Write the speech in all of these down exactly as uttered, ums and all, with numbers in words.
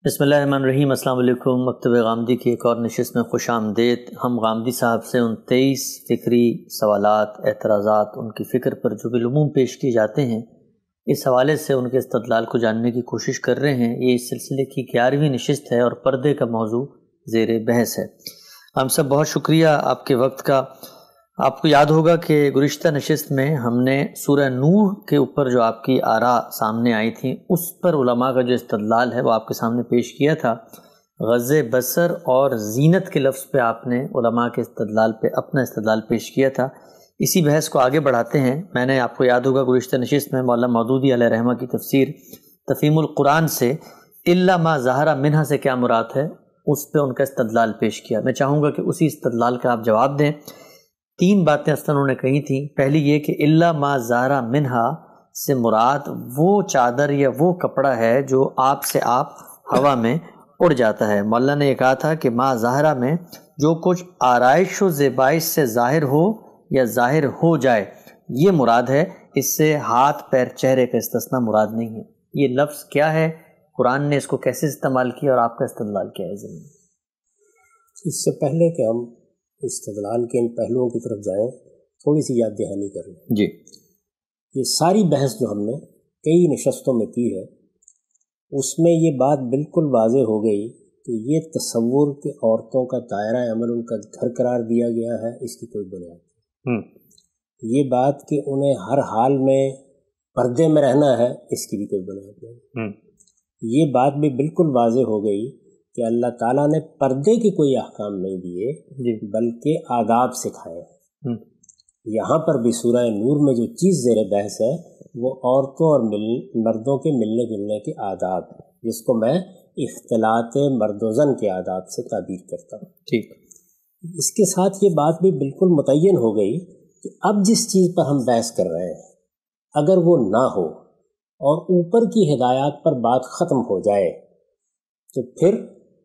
بسم اللہ الرحمن الرحیم۔ السلام علیکم۔ مکتب غامدی کی ایک اور نشست میں خوش آمدید۔ ہم غامدی صاحب سے ان تیئیس فکری سوالات، اعتراضات، ان کی فکر پر جو بالعموم پیش کیے جاتے ہیں، اس حوالے سے ان کے استدلال کو جاننے کی کوشش کر رہے ہیں۔ یہ اس سلسلے کی گیارہویں نشست ہے اور پردے کا موضوع زیر بحث ہے۔ ہم سب بہت شکریہ آپ کے وقت کا۔ آپ کو یاد ہوگا کہ گزشتہ نشست میں ہم نے سورہ نوح کے اوپر جو آپ کی آراء سامنے آئی تھیں، اس پر علماء کا جو استدلال ہے وہ آپ کے سامنے پیش کیا تھا۔ غض بصر اور زینت کے لفظ پہ آپ نے علماء کے استدلال پہ اپنا استدلال پیش کیا تھا۔ اسی بحث کو آگے بڑھاتے ہیں۔ میں نے آپ کو یاد ہوگا گزشتہ نشست میں مولانا مودودی علیہ رحمہ کی تفسیر تفہیم القرآن سے الا ما ظہر منہا سے کیا مراد ہے، اس پہ ان کا استدلال پیش کیا۔ میں چاہوں گا کہ اسی استدلال کا آپ جواب دیں۔ تین باتیں اصلاً انہوں نے کہی تھیں۔ پہلی یہ کہ الا ما ظہر منہا سے مراد وہ چادر یا وہ کپڑا ہے جو آپ سے آپ ہوا میں اڑ جاتا ہے۔ مولانا نے یہ کہا تھا کہ ما ظاہرہ میں جو کچھ آرائش و زیبائش سے ظاہر ہو یا ظاہر ہو جائے یہ مراد ہے، اس سے ہاتھ پیر چہرے کا استثناء مراد نہیں ہے۔ یہ لفظ کیا ہے، قرآن نے اس کو کیسے استعمال کیا اور آپ کا استدلال کیا ہے ضمن؟ اس سے پہلے کہ ہم استدلال کے ان پہلوؤں کی طرف جائیں، تھوڑی سی یاد دہانی کر لیں۔ جی، یہ ساری بحث جو ہم نے کئی نشستوں میں کی ہے، اس میں یہ بات بالکل واضح ہو گئی کہ یہ تصور کہ عورتوں کا دائرہ عمل ان کا گھر قرار دیا گیا ہے، اس کی کوئی بنیاد نہیں۔ یہ بات کہ انہیں ہر حال میں پردے میں رہنا ہے، اس کی بھی کوئی بنیاد نہیں۔ یہ بات بھی بالکل واضح ہو گئی کہ اللہ تعالیٰ نے پردے کے کوئی احکام نہیں دیے بلکہ آداب سکھائے ہیں۔ یہاں پر بھی سورہ نور میں جو چیز زیر بحث ہے وہ عورتوں اور مل مردوں کے ملنے جلنے کے آداب ہیں، جس کو میں اختلاط مرد و زن کے آداب سے تعبیر کرتا ہوں۔ ٹھیک۔ اس کے ساتھ یہ بات بھی بالکل متعین ہو گئی کہ اب جس چیز پر ہم بحث کر رہے ہیں اگر وہ نہ ہو اور اوپر کی ہدایات پر بات ختم ہو جائے تو پھر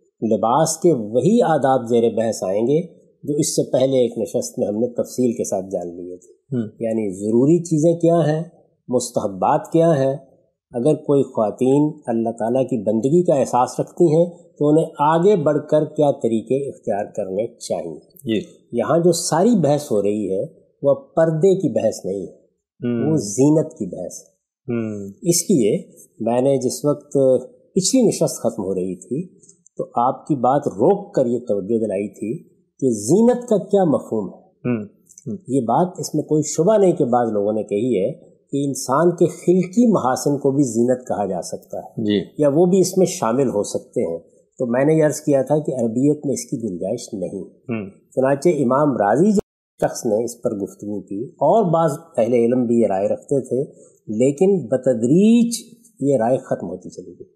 لباس کے وہی آداب زیر بحث آئیں گے جو اس سے پہلے ایک نشست میں ہم نے تفصیل کے ساتھ جان لیے تھے۔ یعنی ضروری چیزیں کیا ہیں، مستحبات کیا ہیں۔ اگر کوئی خواتین اللہ تعالیٰ کی بندگی کا احساس رکھتی ہیں تو انہیں آگے بڑھ کر کیا طریقے اختیار کرنے چاہیے۔ جی۔ یہاں جو ساری بحث ہو رہی ہے وہ پردے کی بحث نہیں ہے، وہ زینت کی بحث ہے۔ اس لیے میں نے جس وقت پچھلی نشست ختم ہو رہی تھی تو آپ کی بات روک کر یہ توجہ دلائی تھی کہ زینت کا کیا مفہوم ہے۔ یہ بات اس میں کوئی شبہ نہیں کہ بعض لوگوں نے کہی ہے کہ انسان کے خلقی محاسن کو بھی زینت کہا جا سکتا ہے جی، یا وہ بھی اس میں شامل ہو سکتے ہیں۔ تو میں نے یہ عرض کیا تھا کہ عربیت میں اس کی گنجائش نہیں۔ چنانچہ امام راضی شخص نے اس پر گفتگو کی اور بعض اہل علم بھی یہ رائے رکھتے تھے، لیکن بتدریج یہ رائے ختم ہوتی چلی گئی۔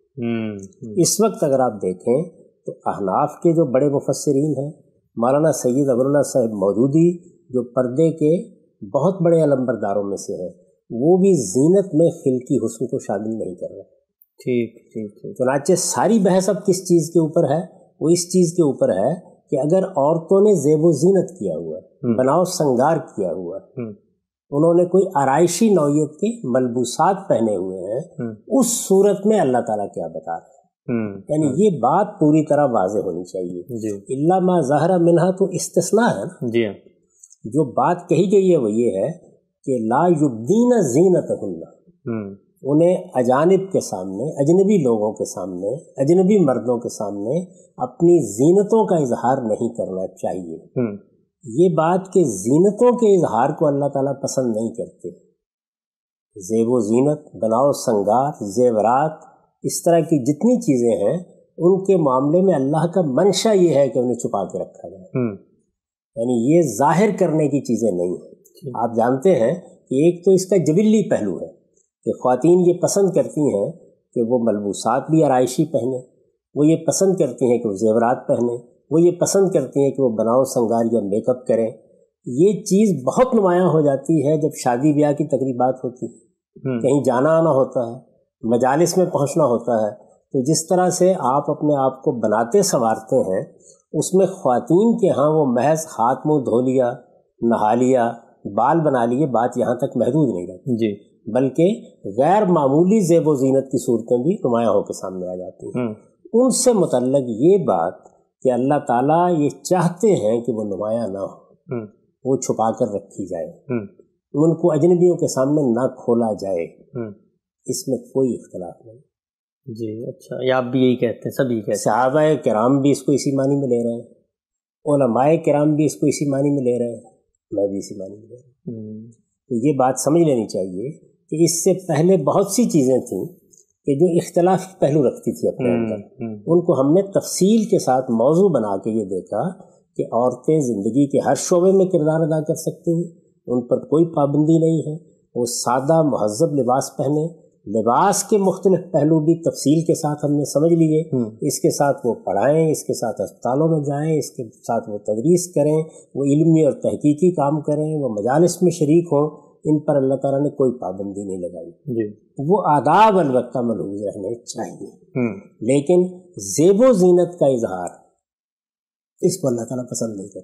اس وقت اگر آپ دیکھیں تو احناف کے جو بڑے مفسرین ہیں، مولانا سید ابواللہ صاحب مودودی جو پردے کے بہت بڑے علمبرداروں میں سے ہیں، وہ بھی زینت میں خلقی حسن کو شامل نہیں کر رہے۔ ٹھیک ٹھیک ٹھیک۔ چنانچہ ساری بحث اب کس چیز کے اوپر ہے، وہ اس چیز کے اوپر ہے کہ اگر عورتوں نے زیب و زینت کیا ہوا ہے، بناؤ سنگار کیا ہوا ہے، انہوں نے کوئی آرائشی نوعیت کے ملبوسات پہنے ہوئے ہیں، اس صورت میں اللہ تعالیٰ کیا بتا رہے ہیں۔ یعنی یہ بات پوری طرح واضح ہونی چاہیے۔ الا ما ظاہر منہا تو استثناء ہے نا جی۔ جو بات کہی گئی ہے وہ یہ ہے کہ لا یبدین زینتہن، انہیں اجانب کے سامنے، اجنبی لوگوں کے سامنے، اجنبی مردوں کے سامنے اپنی زینتوں کا اظہار نہیں کرنا چاہیے۔ یہ بات کہ زینتوں کے اظہار کو اللہ تعالیٰ پسند نہیں کرتے۔ زیب و زینت، بناؤ سنگار، زیورات، اس طرح کی جتنی چیزیں ہیں ان کے معاملے میں اللہ کا منشا یہ ہے کہ انہیں چھپا کے رکھا جائے۔ یعنی یہ ظاہر کرنے کی چیزیں نہیں ہیں۔ آپ جانتے ہیں کہ ایک تو اس کا جبلی پہلو ہے کہ خواتین یہ پسند کرتی ہیں کہ وہ ملبوسات بھی آرائشی پہنیں، وہ یہ پسند کرتی ہیں کہ وہ زیورات پہنیں، وہ یہ پسند کرتی ہیں کہ وہ بناؤ سنگار یا میک اپ کریں۔ یہ چیز بہت نمایاں ہو جاتی ہے جب شادی بیاہ کی تقریبات ہوتی ہیں، کہیں جانا آنا ہوتا ہے، مجالس میں پہنچنا ہوتا ہے، تو جس طرح سے آپ اپنے آپ کو بناتے سنوارتے ہیں اس میں خواتین کے ہاں وہ محض ہاتھ منہ دھو لیا، نہا لیا، بال بنا لیے، بات یہاں تک محدود نہیں رہتی جی، بلکہ غیر معمولی زیب و زینت کی صورتیں بھی نمایاں ہو کے سامنے آ جاتی ہیں۔ ان سے متعلق یہ بات کہ اللہ تعالیٰ یہ چاہتے ہیں کہ وہ نمایاں نہ ہو، وہ چھپا کر رکھی جائے، ان کو اجنبیوں کے سامنے نہ کھولا جائے، اس میں کوئی اختلاف نہیں۔ جی اچھا، یہ آپ بھی یہی کہتے ہیں، سبھی کہتے ہیں؟ صحابہ کرام بھی اس کو اسی معنی میں لے رہے ہیں، علماء کرام بھی اس کو اسی معنی میں لے رہے ہیں، میں بھی اسی معنی میں لے رہا ہوں۔ تو یہ بات سمجھ لینی چاہیے کہ اس سے پہلے بہت سی چیزیں تھیں کہ جو اختلاف پہلو رکھتی تھی اپنے اندر، ان کو ہم نے تفصیل کے ساتھ موضوع بنا کے یہ دیکھا کہ عورتیں زندگی کے ہر شعبے میں کردار ادا کر سکتی ہیں، ان پر کوئی پابندی نہیں ہے، وہ سادہ مہذب لباس پہنیں، لباس کے مختلف پہلو بھی تفصیل کے ساتھ ہم نے سمجھ لیے، اس کے ساتھ وہ پڑھائیں، اس کے ساتھ اسپتالوں میں جائیں، اس کے ساتھ وہ تدریس کریں، وہ علمی اور تحقیقی کام کریں، وہ مجالس میں شریک ہوں، ان پر اللہ تعالیٰ نے کوئی پابندی نہیں لگائی جی۔ وہ آداب البتہ ملحوظ رہنے چاہیے، لیکن زیب و زینت کا اظہار اس کو اللہ تعالیٰ پسند نہیں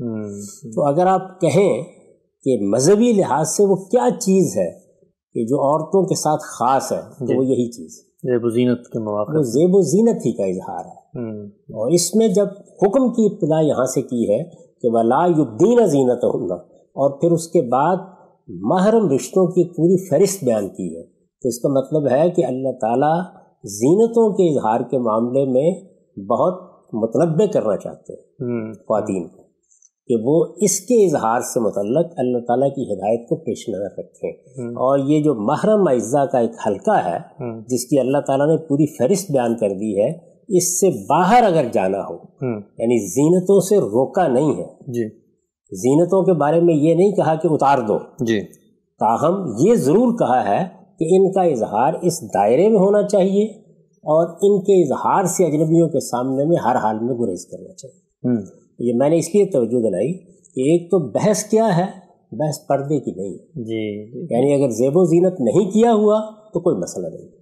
کرتے۔ تو اگر آپ کہیں کہ مذہبی لحاظ سے وہ کیا چیز ہے کہ جو عورتوں کے ساتھ خاص ہے، تو وہ یہی چیز ہے، زیب و زینت کے مواقع، وہ زیب و زینت ہی کا اظہار ہے۔ اور اس میں جب حکم کی ابتدا یہاں سے کی ہے کہ وَلَا يُبْدِينَ زِينَتَهُنَّ، اور پھر اس کے بعد محرم رشتوں کی پوری فہرست بیان کی ہے، تو اس کا مطلب ہے کہ اللہ تعالیٰ زینتوں کے اظہار کے معاملے میں بہت متنبع کرنا چاہتے ہیں خواتین کو کہ وہ اس کے اظہار سے متعلق اللہ تعالیٰ کی ہدایت کو پیش نظر رکھیں۔ اور یہ جو محرم اعزاء کا ایک حلقہ ہے جس کی اللہ تعالیٰ نے پوری فہرست بیان کر دی ہے، اس سے باہر اگر جانا ہو، یعنی زینتوں سے روکا نہیں ہے جی، زینتوں کے بارے میں یہ نہیں کہا کہ اتار دو جی، تاہم یہ ضرور کہا ہے کہ ان کا اظہار اس دائرے میں ہونا چاہیے اور ان کے اظہار سے اجنبیوں کے سامنے میں ہر حال میں گریز کرنا چاہیے۔ یہ میں نے اس لیے توجہ دلائی کہ ایک تو بحث کیا ہے، بحث پردے کی نہیں جی، یعنی اگر زیب و زینت نہیں کیا ہوا تو کوئی مسئلہ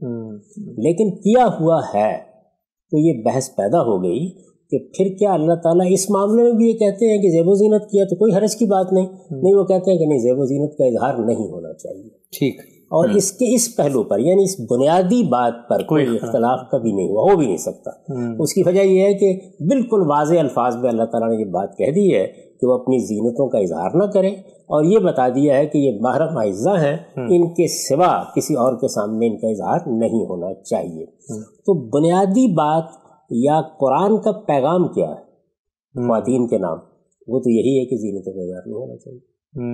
نہیں، لیکن کیا ہوا ہے تو یہ بحث پیدا ہو گئی کہ پھر کیا اللہ تعالیٰ اس معاملے میں بھی یہ کہتے ہیں کہ زیب و زینت کیا تو کوئی حرج کی بات نہیں؟ نہیں، وہ کہتے ہیں کہ نہیں، زیب و زینت کا اظہار نہیں ہونا چاہیے۔ ٹھیک، اور اس کے اس پہلو پر یعنی اس بنیادی بات پر کوئی اختلاف کبھی نہیں ہوا، ہو بھی نہیں سکتا۔ اس کی وجہ یہ ہے کہ بالکل واضح الفاظ میں اللہ تعالیٰ نے یہ بات کہہ دی ہے کہ وہ اپنی زینتوں کا اظہار نہ کریں، اور یہ بتا دیا ہے کہ یہ محرم اعزاء ہیں، ان کے سوا کسی اور کے سامنے ان کا اظہار نہیں ہونا چاہیے۔ تو بنیادی بات یا قرآن کا پیغام کیا ہے خواتین کے نام، وہ تو یہی ہے کہ زینتوں کا اظہار نہیں ہونا چاہیے۔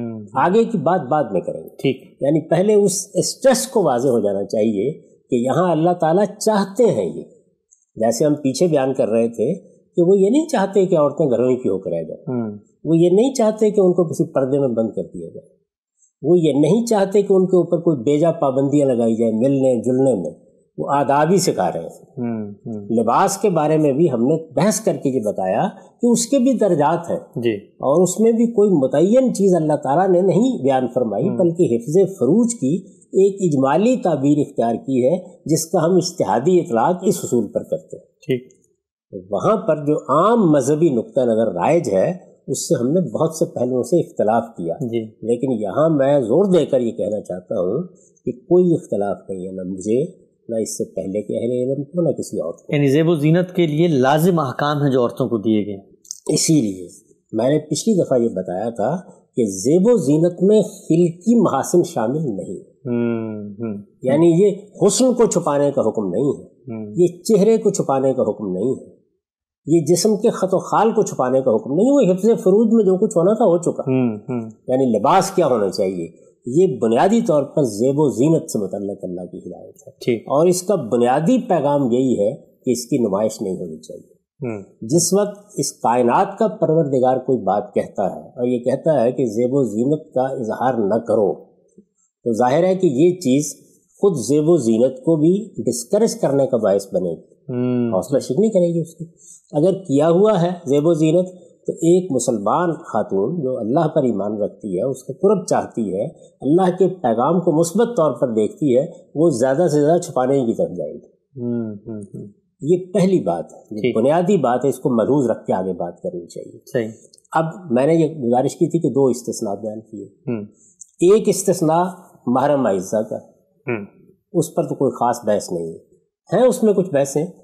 آگے کی بات بعد میں کریں گے، ٹھیک، یعنی پہلے اس اسٹریس کو واضح ہو جانا چاہیے کہ یہاں اللہ تعالیٰ چاہتے ہیں، یہ جیسے ہم پیچھے بیان کر رہے تھے کہ وہ یہ نہیں چاہتے کہ عورتیں گھروں ہی کی ہو کر رہ جائیں، وہ یہ نہیں چاہتے کہ ان کو کسی پردے میں بند کر دیا جائے، وہ یہ نہیں چاہتے کہ ان کے اوپر کوئی بیجا پابندیاں لگائی جائیں ملنے جلنے میں، وہ آداب ہی سکھا رہے ہیں۔ لباس کے بارے میں بھی ہم نے بحث کر کے یہ بتایا کہ اس کے بھی درجات ہیں جی، اور اس میں بھی کوئی متعین چیز اللہ تعالیٰ نے نہیں بیان فرمائی، بلکہ حفظ فروج کی ایک اجمالی تعبیر اختیار کی ہے جس کا ہم اجتہادی اطلاق اس اصول پر کرتے ہیں۔ ٹھیک، وہاں پر جو عام مذہبی نقطہ نظر رائج ہے اس سے ہم نے بہت سے پہلوؤں سے اختلاف کیا جی، لیکن یہاں میں زور دے کر یہ کہنا چاہتا ہوں کہ کوئی اختلاف نہیں ہے، نہ مجھے نہ اس سے پہلے کے اہل علم کو، نہ کسی اور کو۔ یعنی زیب و زینت کے لیے لازم احکام ہیں جو عورتوں کو دیے گئے، اسی لیے میں نے پچھلی دفعہ یہ بتایا تھا کہ زیب و زینت میں خلقی محاسن شامل نہیں ہے، یعنی یہ حسن کو چھپانے کا حکم نہیں ہے، یہ چہرے کو چھپانے کا حکم نہیں ہے، یہ جسم کے خط و خال کو چھپانے کا حکم نہیں ہے، وہ حفظ فروج میں جو کچھ ہونا تھا ہو چکا۔ یعنی لباس کیا ہونا چاہیے، یہ بنیادی طور پر زیب و زینت سے متعلق اللہ کی ہدایت ہے، اور اس کا بنیادی پیغام یہی ہے کہ اس کی نمائش نہیں ہونی چاہیے۔ جس وقت اس کائنات کا پروردگار کوئی بات کہتا ہے اور یہ کہتا ہے کہ زیب و زینت کا اظہار نہ کرو، تو ظاہر ہے کہ یہ چیز خود زیب و زینت کو بھی ڈسکریج کرنے کا باعث بنے گی، حوصلہ شکنی کرے گی اس کی۔ اگر کیا ہوا ہے زیب و زینت تو ایک مسلمان خاتون جو اللہ پر ایمان رکھتی ہے، اس کا قرب چاہتی ہے، اللہ کے پیغام کو مثبت طور پر دیکھتی ہے، وہ زیادہ سے زیادہ چھپانے کی طرف جائے گی۔ یہ پہلی بات ہے، بنیادی بات ہے، اس کو ملحوظ رکھ کے آگے بات کرنی چاہیے۔ صحیح۔ اب میں نے یہ گزارش کی تھی کہ دو استثناء بیان کیے، ایک استثناء محرم اعزاء کا، اس پر تو کوئی خاص بحث نہیں ہے، ہیں اس میں کچھ بحثیں،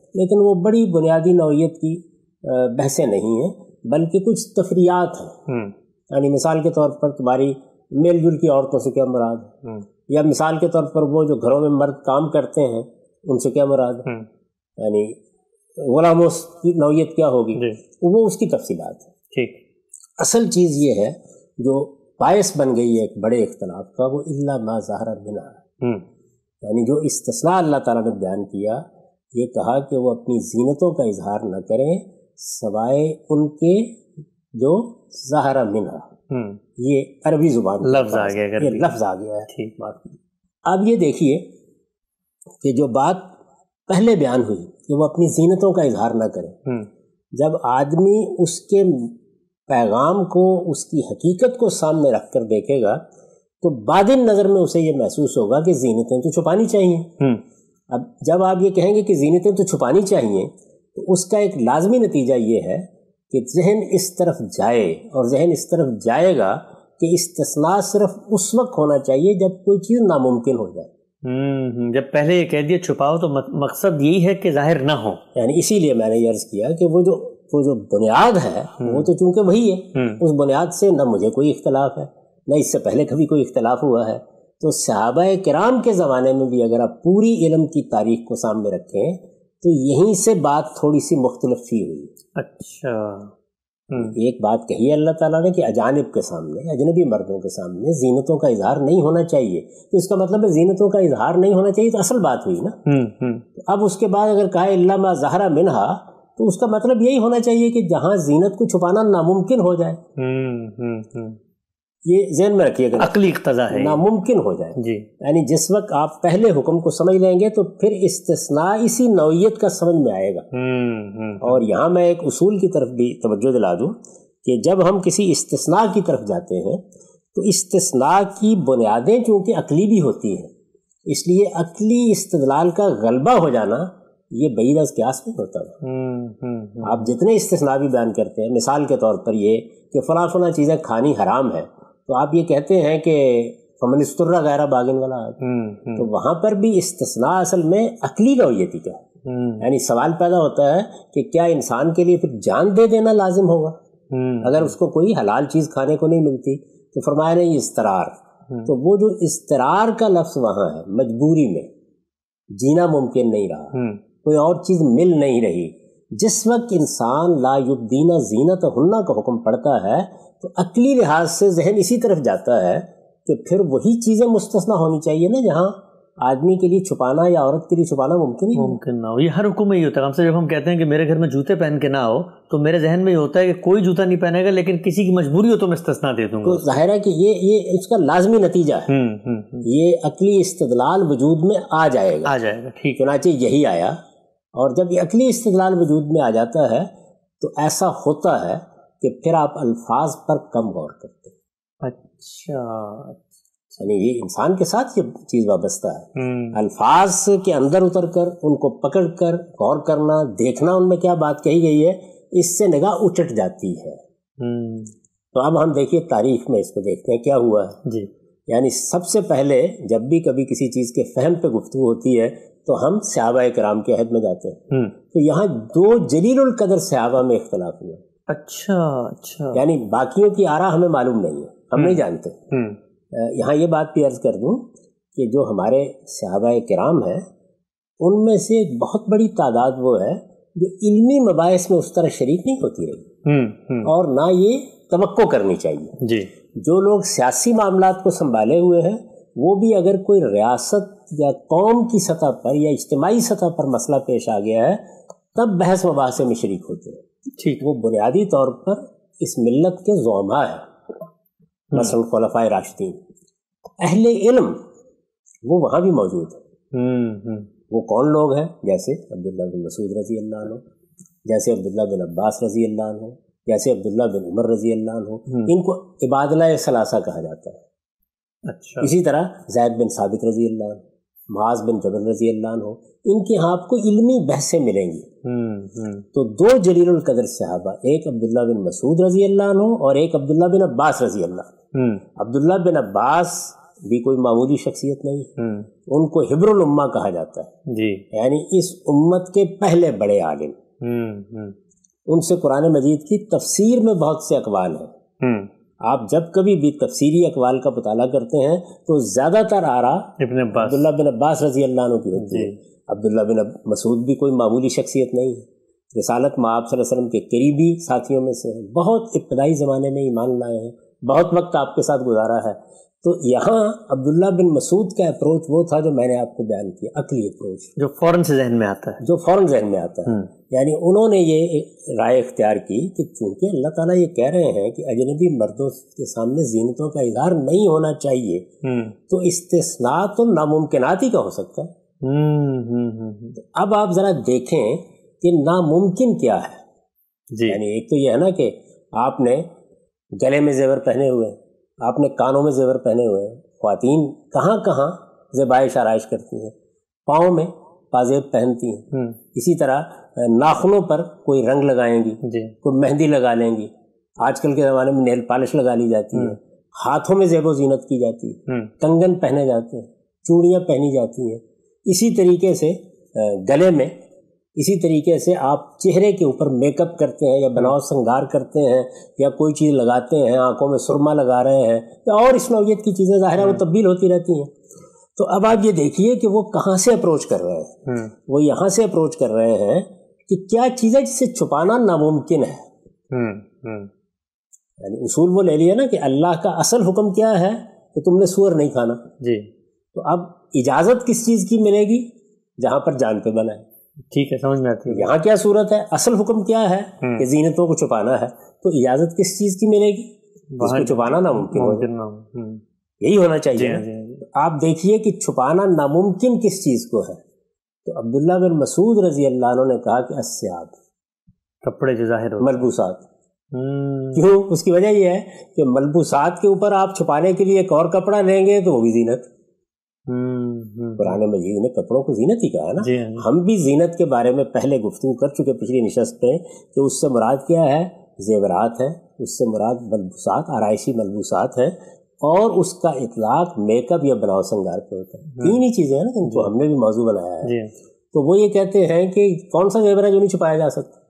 لیکن وہ بڑی بنیادی نوعیت کی بحثیں نہیں ہیں بلکہ کچھ تفریحات ہیں. یعنی مثال کے طور پر تمہاری میل جل کی عورتوں سے کیا مراد ہے, یا مثال کے طور پر وہ جو گھروں میں مرد کام کرتے ہیں ان سے کیا مراد ہے, یعنی غلاموں کی نوعیت کیا ہوگی, وہ اس کی تفصیلات ہیں. ٹھیک, اصل چیز یہ ہے جو باعث بن گئی ہے ایک بڑے اختلاف کا, وہ الا ما ظہر منہا, یعنی جو استثناء اللہ تعالیٰ نے بیان کیا, یہ کہا کہ وہ اپنی زینتوں کا اظہار نہ کریں سوائے ان کے جو ظاہر منہا, یہ عربی زبان لفظ آ گیا, یہ لفظ آ گیا ہے. اب یہ دیکھیے کہ جو بات پہلے بیان ہوئی کہ وہ اپنی زینتوں کا اظہار نہ کرے, جب آدمی اس کے پیغام کو, اس کی حقیقت کو سامنے رکھ کر دیکھے گا تو باطن نظر میں اسے یہ محسوس ہوگا کہ زینتیں تو چھپانی چاہیے. اب جب آپ یہ کہیں گے کہ زینتیں تو چھپانی چاہیے تو اس کا ایک لازمی نتیجہ یہ ہے کہ ذہن اس طرف جائے, اور ذہن اس طرف جائے گا کہ استثناء صرف اس وقت ہونا چاہیے جب کوئی چیز ناممکن ہو جائے. جب پہلے یہ کہہ دیا چھپاؤ تو مقصد یہی ہے کہ ظاہر نہ ہو. یعنی اسی لیے میں نے یہ عرض کیا کہ وہ جو وہ جو بنیاد ہے وہ تو چونکہ وہی ہے, اس بنیاد سے نہ مجھے کوئی اختلاف ہے نہ اس سے پہلے کبھی کوئی اختلاف ہوا ہے. تو صحابہ کرام کے زمانے میں بھی اگر آپ پوری علم کی تاریخ کو سامنے رکھیں تو یہیں سے بات تھوڑی سی مختلف ہی ہوئی. اچھا, ایک بات کہی ہے اللہ تعالیٰ نے کہ اجانب کے سامنے, اجنبی مردوں کے سامنے زینتوں کا اظہار نہیں ہونا چاہیے, تو اس کا مطلب ہے زینتوں کا اظہار نہیں ہونا چاہیے, تو اصل بات ہوئی نا. اب اس کے بعد اگر کہا الا ما ظہر منہا تو اس کا مطلب یہی ہونا چاہیے کہ جہاں زینت کو چھپانا ناممکن ہو جائے, یہ ذہن میں رکھیے گا, عقلی اقتضا ہے, ناممکن ہو جائے. جی, یعنی جس وقت آپ پہلے حکم کو سمجھ لیں گے تو پھر استثناء اسی نوعیت کا سمجھ میں آئے گا. اور یہاں میں ایک اصول کی طرف بھی توجہ دلا دوں کہ جب ہم کسی استثناء کی طرف جاتے ہیں تو استثناء کی بنیادیں چونکہ عقلی بھی ہوتی ہیں, اس لیے عقلی استدلال کا غلبہ ہو جانا یہ بعید از قیاس نہیں ہوتا. آپ جتنے استثناء بھی بیان کرتے ہیں, مثال کے طور پر یہ کہ فلاں فلاں چیزیں کھانی حرام ہے, تو آپ یہ کہتے ہیں کہ فمن استر غیر باغن والا, تو وہاں پر بھی استثناء اصل میں عقلی نوعیتی کا ہے. یعنی سوال پیدا ہوتا ہے کہ کیا انسان کے لیے پھر جان دے دینا لازم ہوگا اگر اس کو کوئی حلال چیز کھانے کو نہیں ملتی؟ تو فرمایا نہیں اضطرار, تو وہ جو اضطرار کا لفظ وہاں ہے, مجبوری میں جینا ممکن نہیں رہا, کوئی اور چیز مل نہیں رہی, جس وقت انسان لا یبدین زینتہن کا حکم پڑتا ہے تو عقلی لحاظ سے ذہن اسی طرف جاتا ہے کہ پھر وہی چیزیں مستثنیٰ ہونی چاہیے نا جہاں آدمی کے لیے چھپانا یا عورت کے لیے چھپانا ممکن ہی ممکن نہ ہو. یہ ہر حکم میں ہی ہوتا ہے. ہم سے جب ہم کہتے ہیں کہ میرے گھر میں جوتے پہن کے نہ ہو تو میرے ذہن میں یہ ہوتا ہے کہ کوئی جوتا نہیں پہنے گا, لیکن کسی کی مجبوری ہو تو میں استثناء دے دوں گا. تو ظاہر ہے کہ یہ یہ اس کا لازمی نتیجہ ہے, یہ عقلی استدلال وجود میں آ جائے گا. آ جائے گا ٹھیک, چنانچہ یہی آیا. اور جب یہ عقلی استدلال وجود میں آ جاتا ہے تو ایسا ہوتا ہے کہ پھر آپ الفاظ پر کم غور کرتے ہیں. اچھا, یعنی یہ انسان کے ساتھ یہ چیز وابستہ ہے. الفاظ کے اندر اتر کر ان کو پکڑ کر غور کرنا, دیکھنا ان میں کیا بات کہی گئی ہے, اس سے نگاہ اچٹ جاتی ہے. تو اب ہم دیکھیے تاریخ میں اس کو دیکھتے ہیں کیا ہوا ہے. جی, یعنی سب سے پہلے جب بھی کبھی کسی چیز کے فہم پہ گفتگو ہوتی ہے تو ہم صحابہ کرام کے عہد میں جاتے ہیں. تو یہاں دو جلیل القدر صحابہ میں اختلاف ہوا. اچھا اچھا, یعنی باقیوں کی آرا ہمیں معلوم نہیں ہے, ہم نہیں جانتے. یہاں یہ بات بھی عرض کر دوں کہ جو ہمارے صحابہ کرام ہیں ان میں سے ایک بہت بڑی تعداد وہ ہے جو علمی مباحث میں اس طرح شریک نہیں ہوتی رہی, اور نہ یہ توقع کرنی چاہیے. جی, جو لوگ سیاسی معاملات کو سنبھالے ہوئے ہیں وہ بھی اگر کوئی ریاست یا قوم کی سطح پر یا اجتماعی سطح پر مسئلہ پیش آ گیا ہے تب بحث مباحثے میں شریک ہوتے ہیں. ٹھیک, وہ بنیادی طور پر اس ملت کے زعماء ہیں, مثلا خلفائے راشدین, اہل علم وہ وہاں بھی موجود ہیں. وہ کون لوگ ہیں؟ جیسے عبداللہ بن مسعود رضی اللہ عنہ, جیسے عبداللہ بن عباس رضی اللہ عنہ, جیسے عبداللہ بن عمر رضی اللہ عنہ. ان کو عبادلہ ثلاثہ کہا جاتا ہے. اچھا, اسی طرح زید بن ثابت رضی اللہ عنہ, معاذ بن جبل رضی اللہ عنہ, ان کے ہاں آپ کو علمی بحثیں ملیں گی. تو دو جلیل القدر صحابہ, ایک عبداللہ بن مسعود رضی اللہ عنہ اور ایک عبداللہ بن عباس رضی اللہ عنہ. عبداللہ بن عباس بھی کوئی معمولی شخصیت نہیں, ان کو حبر الامہ کہا جاتا ہے جی، یعنی اس امت کے پہلے بڑے عالم. ان سے قرآن مجید کی تفسیر میں بہت سے اقوال ہیں. آپ جب کبھی بھی تفسیری اقوال کا مطالعہ کرتے ہیں تو زیادہ تر آرا ابن عباس عبداللہ بن عباس رضی اللہ عنہ کی ہوتی ہے. عبداللہ بن مسعود بھی کوئی معمولی شخصیت نہیں ہے. رسالت میں آپ صلی اللہ علیہ وسلم کے قریبی ساتھیوں میں سے ہیں. بہت ابتدائی زمانے میں ایمان لائے ہیں, بہت وقت آپ کے ساتھ گزارا ہے. تو یہاں عبداللہ بن مسعود کا اپروچ وہ تھا جو میں نے آپ کو بیان کیا, عقلی اپروچ, جو فوراً سے ذہن میں آتا ہے, جو فوراً ذہن میں آتا ہے. یعنی انہوں نے یہ رائے اختیار کی کہ چونکہ اللہ تعالیٰ یہ کہہ رہے ہیں کہ اجنبی مردوں کے سامنے زینتوں کا اظہار نہیں ہونا چاہیے, تو استثناء تو ناممکنات ہی کا ہو سکتا ہے. اب آپ ذرا دیکھیں کہ ناممکن کیا ہے. یعنی ایک تو یہ ہے نا کہ آپ نے گلے میں زیور پہنے ہوئے, آپ نے کانوں میں زیور پہنے ہوئے ہیں. خواتین کہاں کہاں زیبائش آرائش کرتی ہیں, پاؤں میں پازیب پہنتی ہیں, اسی طرح ناخنوں پر کوئی رنگ لگائیں گی, کوئی مہندی لگا لیں گی. آج کل کے زمانے میں نیل پالش لگا لی جاتی ہے, ہاتھوں میں زیب و زینت کی جاتی ہے, کنگن پہنے جاتے ہیں, چوڑیاں پہنی جاتی ہیں. اسی طریقے سے گلے میں, اسی طریقے سے آپ چہرے کے اوپر میک اپ کرتے ہیں یا بناؤ سنگار کرتے ہیں یا کوئی چیز لگاتے ہیں, آنکھوں میں سرما لگا رہے ہیں یا اور اس نوعیت کی چیزیں ظاہر ہے وہ تبدیل ہوتی رہتی ہیں. تو اب آپ یہ دیکھیے کہ وہ کہاں سے اپروچ کر رہے ہیں. وہ یہاں سے اپروچ کر رہے ہیں کہ کیا چیز ہے جسے چھپانا ناممکن ہے. یعنی اصول وہ لے لیا نا کہ اللہ کا اصل حکم کیا ہے کہ تم نے سور نہیں کھانا. جی, تو اب اجازت کس چیز کی ملے گی؟ جہاں پر جان پہ بنا ہے. ٹھیک ہے, سمجھ میں آتی ہے. یہاں کیا صورت ہے, اصل حکم کیا ہے کہ زینتوں کو چھپانا ہے, تو اجازت کس چیز کی ملے گی؟ اس کو چھپانا ناممکن ہوگا. یہی ہونا چاہیے. آپ دیکھیے کہ چھپانا ناممکن کس چیز کو ہے. تو عبداللہ بن مسعود رضی اللہ عنہ نے کہا کہ الثیاب, کپڑے جو ظاہر ہو, ملبوسات. کیوں؟ اس کی وجہ یہ ہے کہ ملبوسات کے اوپر آپ چھپانے کے لیے ایک اور کپڑا لیں گے تو وہ بھی زینت. قرآن مجید نے کپڑوں کو زینت ہی کہا نا. ہم بھی زینت کے بارے میں پہلے گفتگو کر چکے پچھلی نشست پہ کہ اس سے مراد کیا ہے, زیورات ہے. اس سے مراد ملبوسات, آرائشی ملبوسات ہیں, اور اس کا اطلاق میک اپ یا بناؤ سنگار پہ ہوتا ہے. تین ہی چیزیں ہیں نا جن کو ہم نے بھی موضوع بنایا ہے. تو وہ یہ کہتے ہیں کہ کون سا زیور ہے جو نہیں چھپایا جا سکتا.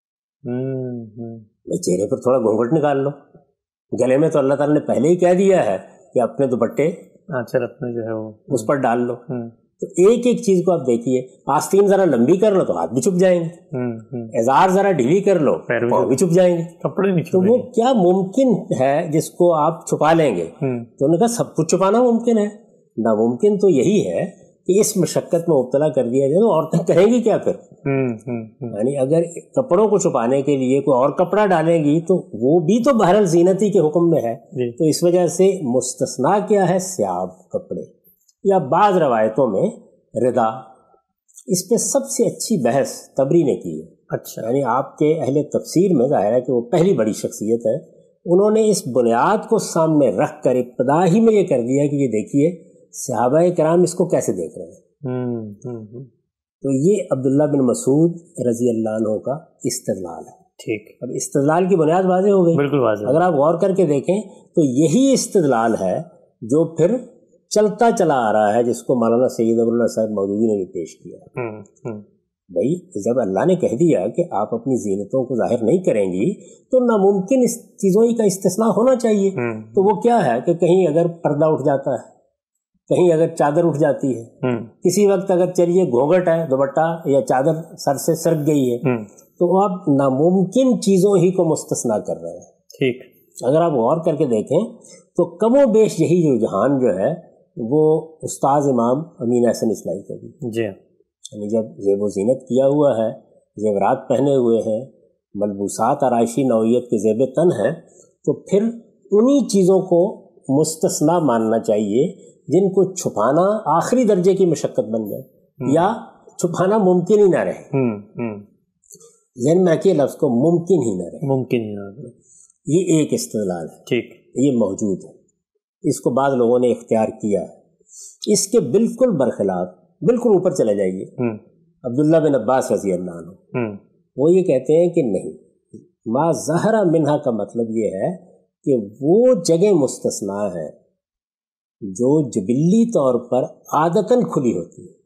چہرے پر تھوڑا گھونگھٹ نکال لو, گلے میں تو اللہ تعالیٰ نے پہلے ہی کہہ دیا ہے کہ اپنے دوپٹے اپنے جو ہے وہ اس پر ڈال لو. تو ایک ایک چیز کو آپ دیکھیے, آستین ذرا لمبی کر لو تو ہاتھ بھی چھپ جائیں گے, ازار ذرا ڈھیلی کر لو پاؤں بھی چھپ جائیں گے, کپڑے بھی. تو وہ کیا ممکن ہے جس کو آپ چھپا لیں گے؟ تو انہوں نے کہا سب کچھ چھپانا ممکن ہے. ناممکن تو یہی ہے کہ اس مشقت میں مبتلا کر دیا جائے تو عورتیں کریں گی کیا پھر. یعنی اگر کپڑوں کو چھپانے کے لیے کوئی اور کپڑا ڈالیں گی تو وہ بھی تو بہرحال زینتی کے حکم میں ہے. تو اس وجہ سے مستثنیٰ کیا ہے, ثیاب, کپڑے. یا بعض روایتوں میں ردا. اس پہ سب سے اچھی بحث طبری نے کی ہے. اچھا, یعنی آپ کے اہل تفسیر میں ظاہر ہے کہ وہ پہلی بڑی شخصیت ہے. انہوں نے اس بنیاد کو سامنے رکھ کر ابتدا ہی میں یہ کر دیا کہ یہ دیکھیے صحابہ کرام اس کو کیسے دیکھ رہے ہیں. تو یہ عبداللہ بن مسعود رضی اللہ عنہ کا استدلال ہے. ٹھیک, اب استدلال کی بنیاد واضح ہو گئی. بالکل واضح. اگر آپ غور کر کے دیکھیں تو یہی استدلال ہے جو پھر چلتا چلا آ رہا ہے, جس کو مولانا سید ابواللہ صاحب مودودی نے بھی پیش کیا. بھائی جب اللہ نے کہہ دیا کہ آپ اپنی زینتوں کو ظاہر نہیں کریں گی تو ناممکن اس چیزوں کا استثناء ہونا چاہیے. تو وہ کیا ہے کہ کہیں اگر پردہ اٹھ جاتا ہے, کہیں اگر چادر اٹھ جاتی ہے, کسی وقت اگر چلیے گھونگھٹ ہے, دوپٹہ یا چادر سر سے سرک گئی ہے, تو آپ ناممکن چیزوں ہی کو مستثنیٰ کر رہے ہیں. ٹھیک, اگر آپ غور کر کے دیکھیں تو کم و بیش یہی رجحان جو ہے وہ استاذ امام امین احسن اصلاحی کا بھی. جی, یعنی جب زیب و زینت کیا ہوا ہے, زیورات پہنے ہوئے ہیں, ملبوسات آرائشی نوعیت کے زیب تن ہیں, تو پھر انہی چیزوں کو مستثنیٰ ماننا چاہیے جن کو چھپانا آخری درجے کی مشقت بن جائے یا چھپانا ممکن ہی نہ رہے. ذہن میں رکھیے لفظ کو, ممکن ہی نہ رہے. ممکن ہی نہ رہے, یہ ایک استدلال ہے. ٹھیک, یہ موجود ہے, اس کو بعض لوگوں نے اختیار کیا ہے. اس کے بالکل برخلاف, بالکل اوپر چلے جائیے, عبداللہ بن عباس رضی اللہ عنہ, وہ یہ کہتے ہیں کہ نہیں, ما ظہر منہا کا مطلب یہ ہے کہ وہ جگہ مستثنیٰ ہے جو جبلی طور پر عادتاً کھلی ہوتی ہے.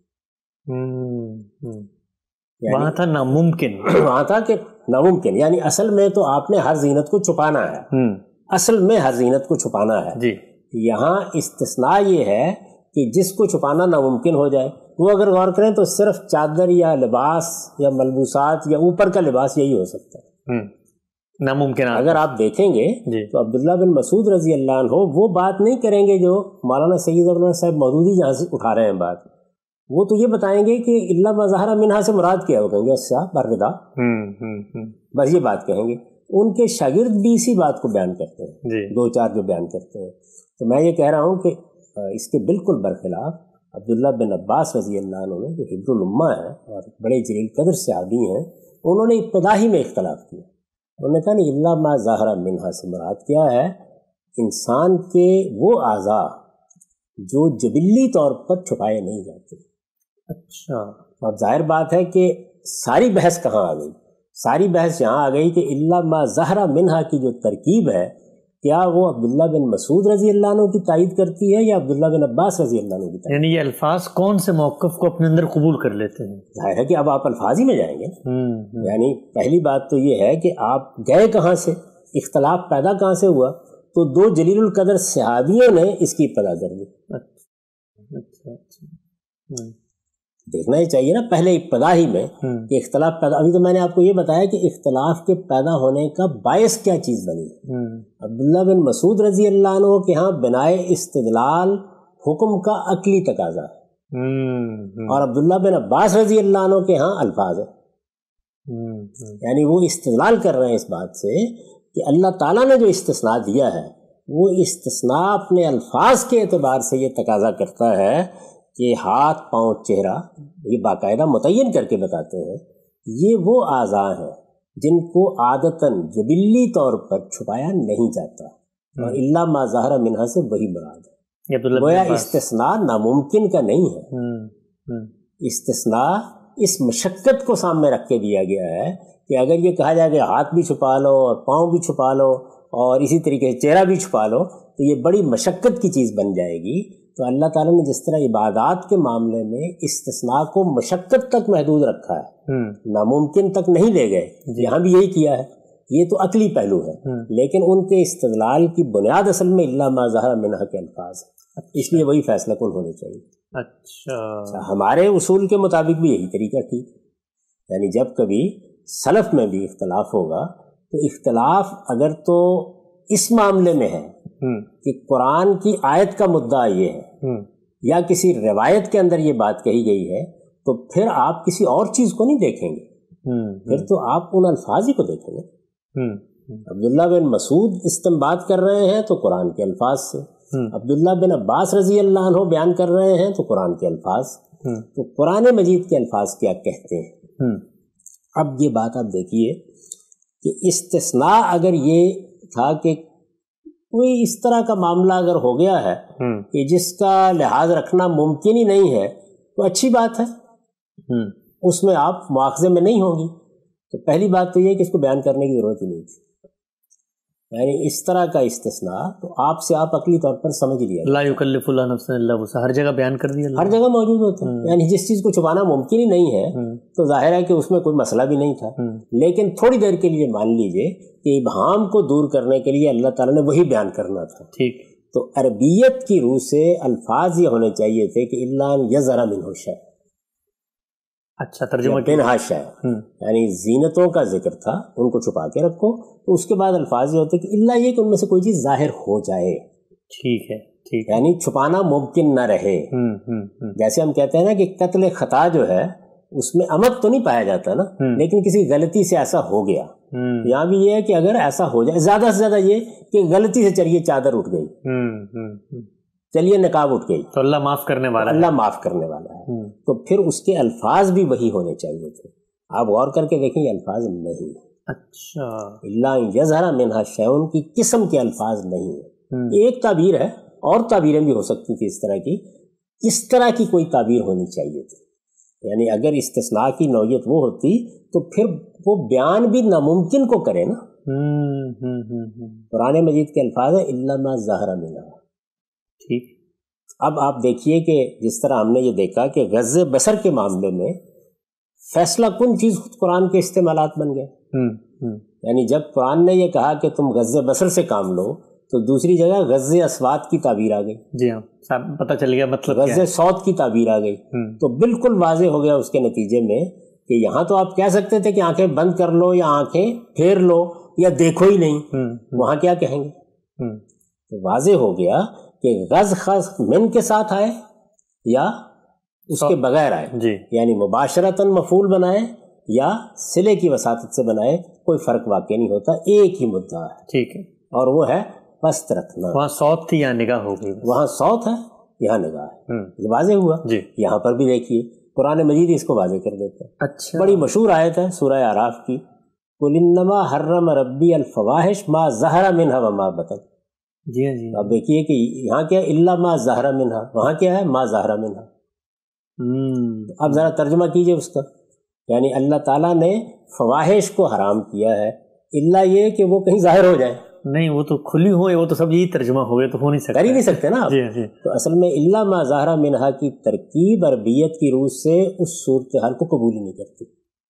وہاں تھا ناممکن، وہاں تھا کہ ناممکن، یعنی اصل میں تو آپ نے ہر زینت کو چھپانا ہے، اصل میں ہر زینت کو چھپانا ہے جی. یہاں استثناء یہ ہے کہ جس کو چھپانا ناممکن ہو جائے. وہ اگر غور کریں تو صرف چادر یا لباس یا ملبوسات یا اوپر کا لباس یہی ہو سکتا ہے ناممکن. اگر آپ دیکھیں گے تو عبداللہ بن مسعود رضی اللہ عنہ وہ بات نہیں کریں گے جو مولانا سید ابراہیم صاحب مودودی جہاں سے اٹھا رہے ہیں بات. وہ تو یہ بتائیں گے کہ الا ما ظہر منہا سے مراد کیا ہوگا، اچھا بردا، بس یہ بات کہیں گے. ان کے شاگرد بھی اسی بات کو بیان کرتے ہیں، دو چار جو بیان کرتے ہیں. تو میں یہ کہہ رہا ہوں کہ اس کے بالکل برخلاف عبداللہ بن عباس رضی اللہ عنہ نے جو حبر الامہ ہیں اور بڑے جلیل قدر صحابی ہیں، انہوں نے ابتدا ہی میں اختلاف کیا. انہوں نے کہا نہیں، الا ما ظہر منہا سے مراد کیا ہے؟ انسان کے وہ اعضاء جو جبلی طور پر چھپائے نہیں جاتے. اچھا. اب ظاہر بات ہے کہ ساری بحث کہاں آ گئی؟ ساری بحث یہاں آ گئی کہ الا ما ظہر منہا کی جو ترکیب ہے، کیا وہ عبداللہ بن مسعود رضی اللہ عنہ کی تائید کرتی ہے یا عبداللہ بن عباس رضی اللہ عنہ کی تائید؟ یعنی یہ الفاظ کون سے موقف کو اپنے اندر قبول کر لیتے ہیں؟ ظاہر ہے کہ اب آپ الفاظ ہی میں جائیں گے. یعنی پہلی بات تو یہ ہے کہ آپ گئے کہاں سے، اختلاف پیدا کہاں سے ہوا؟ تو دو جلیل القدر صحابیوں نے اس کی ابتدا کر دی. اچھا اچھا دیکھنا ہی چاہیے نا پہلے ابتدا ہی میں کہ اختلاف پیدا. ابھی تو میں نے آپ کو یہ بتایا کہ اختلاف کے پیدا ہونے کا باعث کیا چیز بنی. عبداللہ بن مسعود رضی اللہ عنہ کے ہاں بنائے استدلال حکم کا عقلی تقاضا ہے، اور عبداللہ بن عباس رضی اللہ عنہ کے ہاں الفاظ ہے. یعنی وہ استدلال کر رہے ہیں اس بات سے کہ اللہ تعالیٰ نے جو استثناء دیا ہے وہ استثناء اپنے الفاظ کے اعتبار سے یہ تقاضا کرتا ہے کہ ہاتھ، پاؤں، چہرہ، یہ باقاعدہ متعین کر کے بتاتے ہیں یہ وہ اعضاء ہیں جن کو عادتاً جبلی طور پر چھپایا نہیں جاتا، اور الا ما ظہر منہا سے وہی مراد ہے. گویا استثناء ناممکن کا نہیں ہے. استثناء اس مشقت کو سامنے رکھ کے دیا گیا ہے کہ اگر یہ کہا جائے کہ ہاتھ بھی چھپا لو اور پاؤں بھی چھپا لو اور اسی طریقے سے چہرہ بھی چھپا لو تو یہ بڑی مشقت کی چیز بن جائے گی. تو اللہ تعالیٰ نے جس طرح عبادات کے معاملے میں استثناء کو مشقت تک محدود رکھا ہے، ناممکن تک نہیں لے گئے، یہاں بھی یہی کیا ہے. یہ تو عقلی پہلو ہے، لیکن ان کے استدلال کی بنیاد اصل میں الا ما ظہر منہا کے الفاظ ہیں، اس لیے وہی فیصلہ کن ہونے چاہیے. اچھا ہمارے اصول کے مطابق بھی یہی طریقہ ٹھیک. یعنی جب کبھی سلف میں بھی اختلاف ہوگا تو اختلاف اگر تو اس معاملے میں ہے کہ قرآن کی آیت کا مدعا یہ ہے یا کسی روایت کے اندر یہ بات کہی گئی ہے تو پھر آپ کسی اور چیز کو نہیں دیکھیں گے، پھر تو آپ ان الفاظ ہی کو دیکھیں گے. عبداللہ بن مسعود استنباط کر رہے ہیں تو قرآن کے الفاظ سے، عبداللہ بن عباس رضی اللہ عنہ بیان کر رہے ہیں تو قرآن کے الفاظ. تو قرآن مجید کے الفاظ کیا کہتے ہیں؟ اب یہ بات آپ دیکھیے کہ استثناء اگر یہ تھا کہ کوئی اس طرح کا معاملہ اگر ہو گیا ہے کہ جس کا لحاظ رکھنا ممکن ہی نہیں ہے تو اچھی بات ہے، اس میں آپ مواخذے میں نہیں ہوں گی. تو پہلی بات تو یہ کہ اس کو بیان کرنے کی ضرورت ہی نہیں تھی. یعنی اس طرح کا استثناء تو آپ سے آپ عقلی طور پر سمجھ لیا، لا یکلف اللہ نفسا الا وسعها، ہر جگہ بیان کر دیا، ہر جگہ موجود ہوتا ہے. یعنی جس چیز کو چھپانا ممکن ہی نہیں ہے تو ظاہر ہے کہ اس میں کوئی مسئلہ بھی نہیں تھا. لیکن تھوڑی دیر کے لیے مان لیجئے کہ ابہام کو دور کرنے کے لیے اللہ تعالیٰ نے وہی بیان کرنا تھا. ٹھیک. تو عربیت کی روح سے الفاظ یہ ہونے چاہیے تھے کہ الا ان یظہر منہ شیء. اچھا ترجمہ پنہا شیء، یعنی زینتوں کا ذکر تھا، ان کو چھپا کے رکھو. تو اس کے بعد الفاظ یہ ہوتے کہ الا یہ کہ ان میں سے کوئی چیز ظاہر ہو جائے. ٹھیک ہے، ٹھیک، یعنی چھپانا ممکن نہ رہے. جیسے ہم کہتے ہیں نا کہ قتل خطا جو ہے اس میں عمد تو نہیں پایا جاتا نا، لیکن کسی غلطی سے ایسا ہو گیا. یہاں بھی یہ ہے کہ اگر ایسا ہو جائے، زیادہ سے زیادہ یہ کہ غلطی سے چلیے چادر اٹھ گئی، چلیے نقاب اٹھ گئی، تو اللہ معاف کرنے والا اللہ معاف کرنے والا ہے. تو پھر اس کے الفاظ بھی وہی ہونے چاہیے تھے. آپ غور کر کے دیکھیں یہ الفاظ نہیں. اچھا الا یظہر منہا شیء کی قسم کے الفاظ نہیں ہیں. ایک تعبیر ہے، اور تعبیریں بھی ہو سکتی تھی اس طرح کی، اس طرح کی کوئی تعبیر ہونی چاہیے تھی. یعنی اگر استثناء کی نوعیت وہ ہوتی تو پھر وہ بیان بھی ناممکن کو کرے نا. قرآن مجید کے الفاظ ہیں الا ما ظہر منہا. ٹھیک. اب آپ دیکھیے کہ جس طرح ہم نے یہ دیکھا کہ غض بصر کے معاملے میں فیصلہ کن چیز خود قرآن کے استعمالات بن گئے. یعنی جب قرآن نے یہ کہا کہ تم غض بصر سے کام لو تو دوسری جگہ غض اصوات کی تعبیر آ گئی. جی ہاں, پتہ چل گیا مطلب غض صوت کی تعبیر آ گئی. تو بالکل واضح ہو گیا اس کے نتیجے میں کہ یہاں تو آپ کہہ سکتے تھے کہ آنکھیں بند کر لو یا آنکھیں پھیر لو یا دیکھو ہی نہیں, وہاں کیا کہیں گے؟ تو واضح ہو گیا کہ غض خاص من کے ساتھ آئے یا اس کے بغیر آئے, جی یعنی مباشرتاً مفعول بنائے یا صلے کی وساطت سے بنائے, کوئی فرق واقع نہیں ہوتا, ایک ہی مدعا ہے. ٹھیک ہے, اور وہ ہے پست رکھنا. وہاں صوت تھی یہاں نگاہ ہو گئی, وہاں صوت ہے یہاں نگاہ ہے. یہ واضح ہوا. جی یہاں پر بھی دیکھیے قرآن مجید اس کو واضح کر دیتا ہے. اچھا, بڑی مشہور آیت ہے سورہ اعراف کی, قُلْ إِنَّمَا حَرَّمَ رَبِّي الْفَوَاحِشَ مَا ظَهَرَ مِنْهَا وَمَا بَطَنَ. جی جی, اب دیکھیے کہ یہاں کیا ہے إِلَّا مَا ظَهَرَ مِنْهَا, وہاں کیا ہے مَا ظَهَرَ مِنْهَا. اب ذرا ترجمہ کیجئے اس کا. یعنی اللہ تعالیٰ نے فواحش کو حرام کیا ہے, اللہ یہ کہ وہ کہیں ظاہر ہو جائیں. نہیں, وہ تو کھلی ہوئے, وہ تو سب یہی ترجمہ ہوئے, تو ہو نہیں سکتا, کر ہی نہیں سکتے نا. جی جی. تو اصل میں الا ما ظاہرہ منہا کی ترکیب عربیت کی روح سے اس صورتحال کو قبول ہی نہیں کرتی.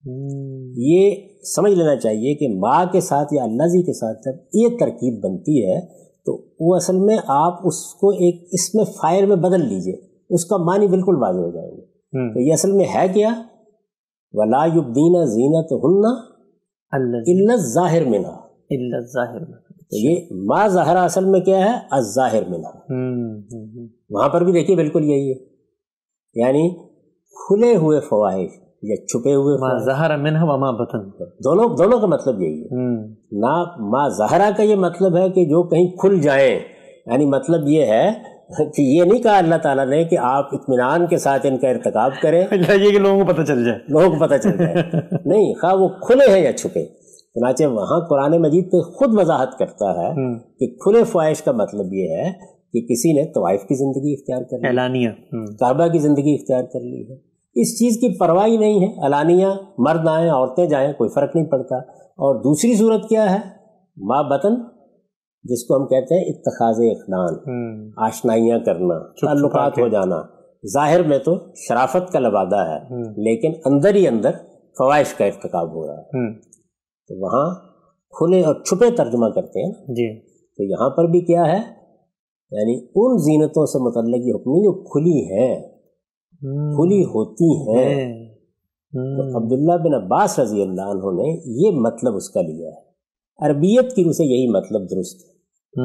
یہ سمجھ لینا چاہیے کہ ماں کے ساتھ یا اللہ جی کے ساتھ جب یہ ترکیب بنتی ہے تو وہ اصل میں آپ اس کو ایک اس میں فائل میں بدل لیجئے, اس کا معنی بالکل واضح ہو جائیں گے. تو یہ اصل میں ہے کیا؟ وَلَا يُبْدِينَ زِينَتَهُنَّ إِلَّا الظَّاهِرَ مِنْهَا, الا الظاہر. تو یہ ما ظاہرہ اصل میں کیا ہے؟ الظاہر منہا. وہاں پر بھی دیکھیے بالکل یہی ہے, یعنی کھلے ہوئے فواحش یا چھپے ہوئے ما ظہر منہا وما بطن, دونوں دونوں کا مطلب یہی ہے. نہ ما ظاہرہ کا یہ مطلب ہے کہ جو کہیں کھل جائیں, یعنی مطلب یہ ہے کہ یہ نہیں کہا اللہ تعالیٰ نے کہ آپ اطمینان کے ساتھ ان کا ارتکاب کریں, یہ کہ لوگوں کو پتہ چل جائے, لوگوں کو پتہ چل جائے. نہیں, خواہ وہ کھلے ہیں یا چھپے. چنانچہ وہاں قرآن مجید پہ خود وضاحت کرتا ہے کہ کھلے فواحش کا مطلب یہ ہے کہ کسی نے طوائف کی زندگی اختیار کر لی, اعلانیہ کعبہ کی زندگی اختیار کر لی ہے, اس چیز کی پرواہ ہی نہیں ہے. اعلانیہ مرد آئیں عورتیں جائیں کوئی فرق نہیں پڑتا. اور دوسری صورت کیا ہے؟ ما بطن, جس کو ہم کہتے ہیں اتخاذ اخنان, آشنائیاں کرنا, تعلقات ہو جانا. ظاہر میں تو شرافت کا لبادہ ہے, لیکن اندر ہی اندر فواحش کا ارتکاب ہو رہا ہے. تو وہاں کھلے اور چھپے ترجمہ کرتے ہیں جی. تو یہاں پر بھی کیا ہے, یعنی ان زینتوں سے متعلق یہ حکم جو کھلی ہیں, کھلی ہوتی ہیں. تو عبداللہ بن عباس رضی اللہ عنہ نے یہ مطلب اس کا لیا ہے. عربیت کی روح سے یہی مطلب درست ہے.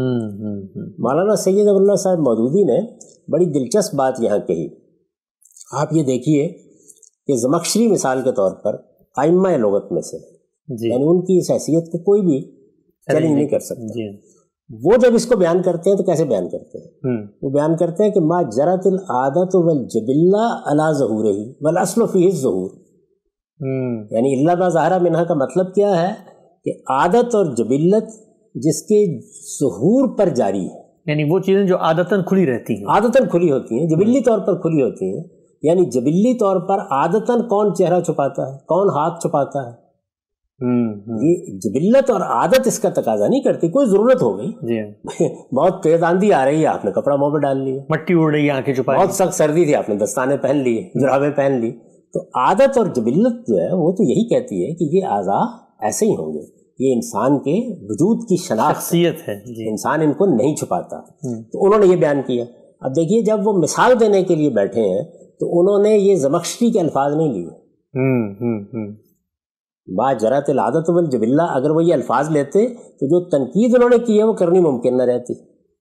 مولانا سید ابواللہ صاحب مودودی نے بڑی دلچسپ بات یہاں کہی. آپ یہ دیکھیے کہ زمخشری مثال کے طور پر ائمہ لغت میں سے, یعنی ان کی اس حیثیت کو کوئی بھی چیلنج نہیں کر سکتا. وہ جب اس کو بیان کرتے ہیں تو کیسے بیان کرتے ہیں؟ وہ بیان کرتے ہیں کہ ما جرت العادت والجبلہ علی ظہورہ والاصل فیہ الظہور. یعنی الا ما ظاہر منہا کا مطلب کیا ہے کہ عادت اور جبلت جس کے ظہور پر جاری ہے, یعنی وہ چیزیں جو عادتاً کھلی رہتی ہیں, عادتاً کھلی ہوتی ہیں, جبلی طور پر کھلی ہوتی ہیں. یعنی جبلی طور پر عادتاً کون چہرہ چھپاتا ہے, کون ہاتھ چھپاتا ہے؟ یہ جبلت اور عادت اس کا تقاضا نہیں کرتی. کوئی ضرورت ہو گئی, جی بہت تیز آندھی آ رہی ہے, آپ نے کپڑا منہ پہ ڈال لیا, مٹی اڑ رہی ہے, آنکھیں چھپا, بہت سخت سردی تھی, آپ نے دستانے پہن لیے, جرابیں پہن لی. تو عادت اور جبلت جو ہے وہ تو یہی کہتی ہے کہ یہ اعضاء ایسے ہی ہوں گے, یہ انسان کے وجود کی شخصیت ہے, انسان ان کو نہیں چھپاتا. تو انہوں نے یہ بیان کیا. اب دیکھیے جب وہ مثال دینے کے لیے بیٹھے ہیں تو انہوں نے یہ زمخشری کے الفاظ نہیں لیے. ما جرت العادت والجبلہ, اگر وہ یہ الفاظ لیتے تو جو تنقید انہوں نے کی ہے وہ کرنی ممکن نہ رہتی.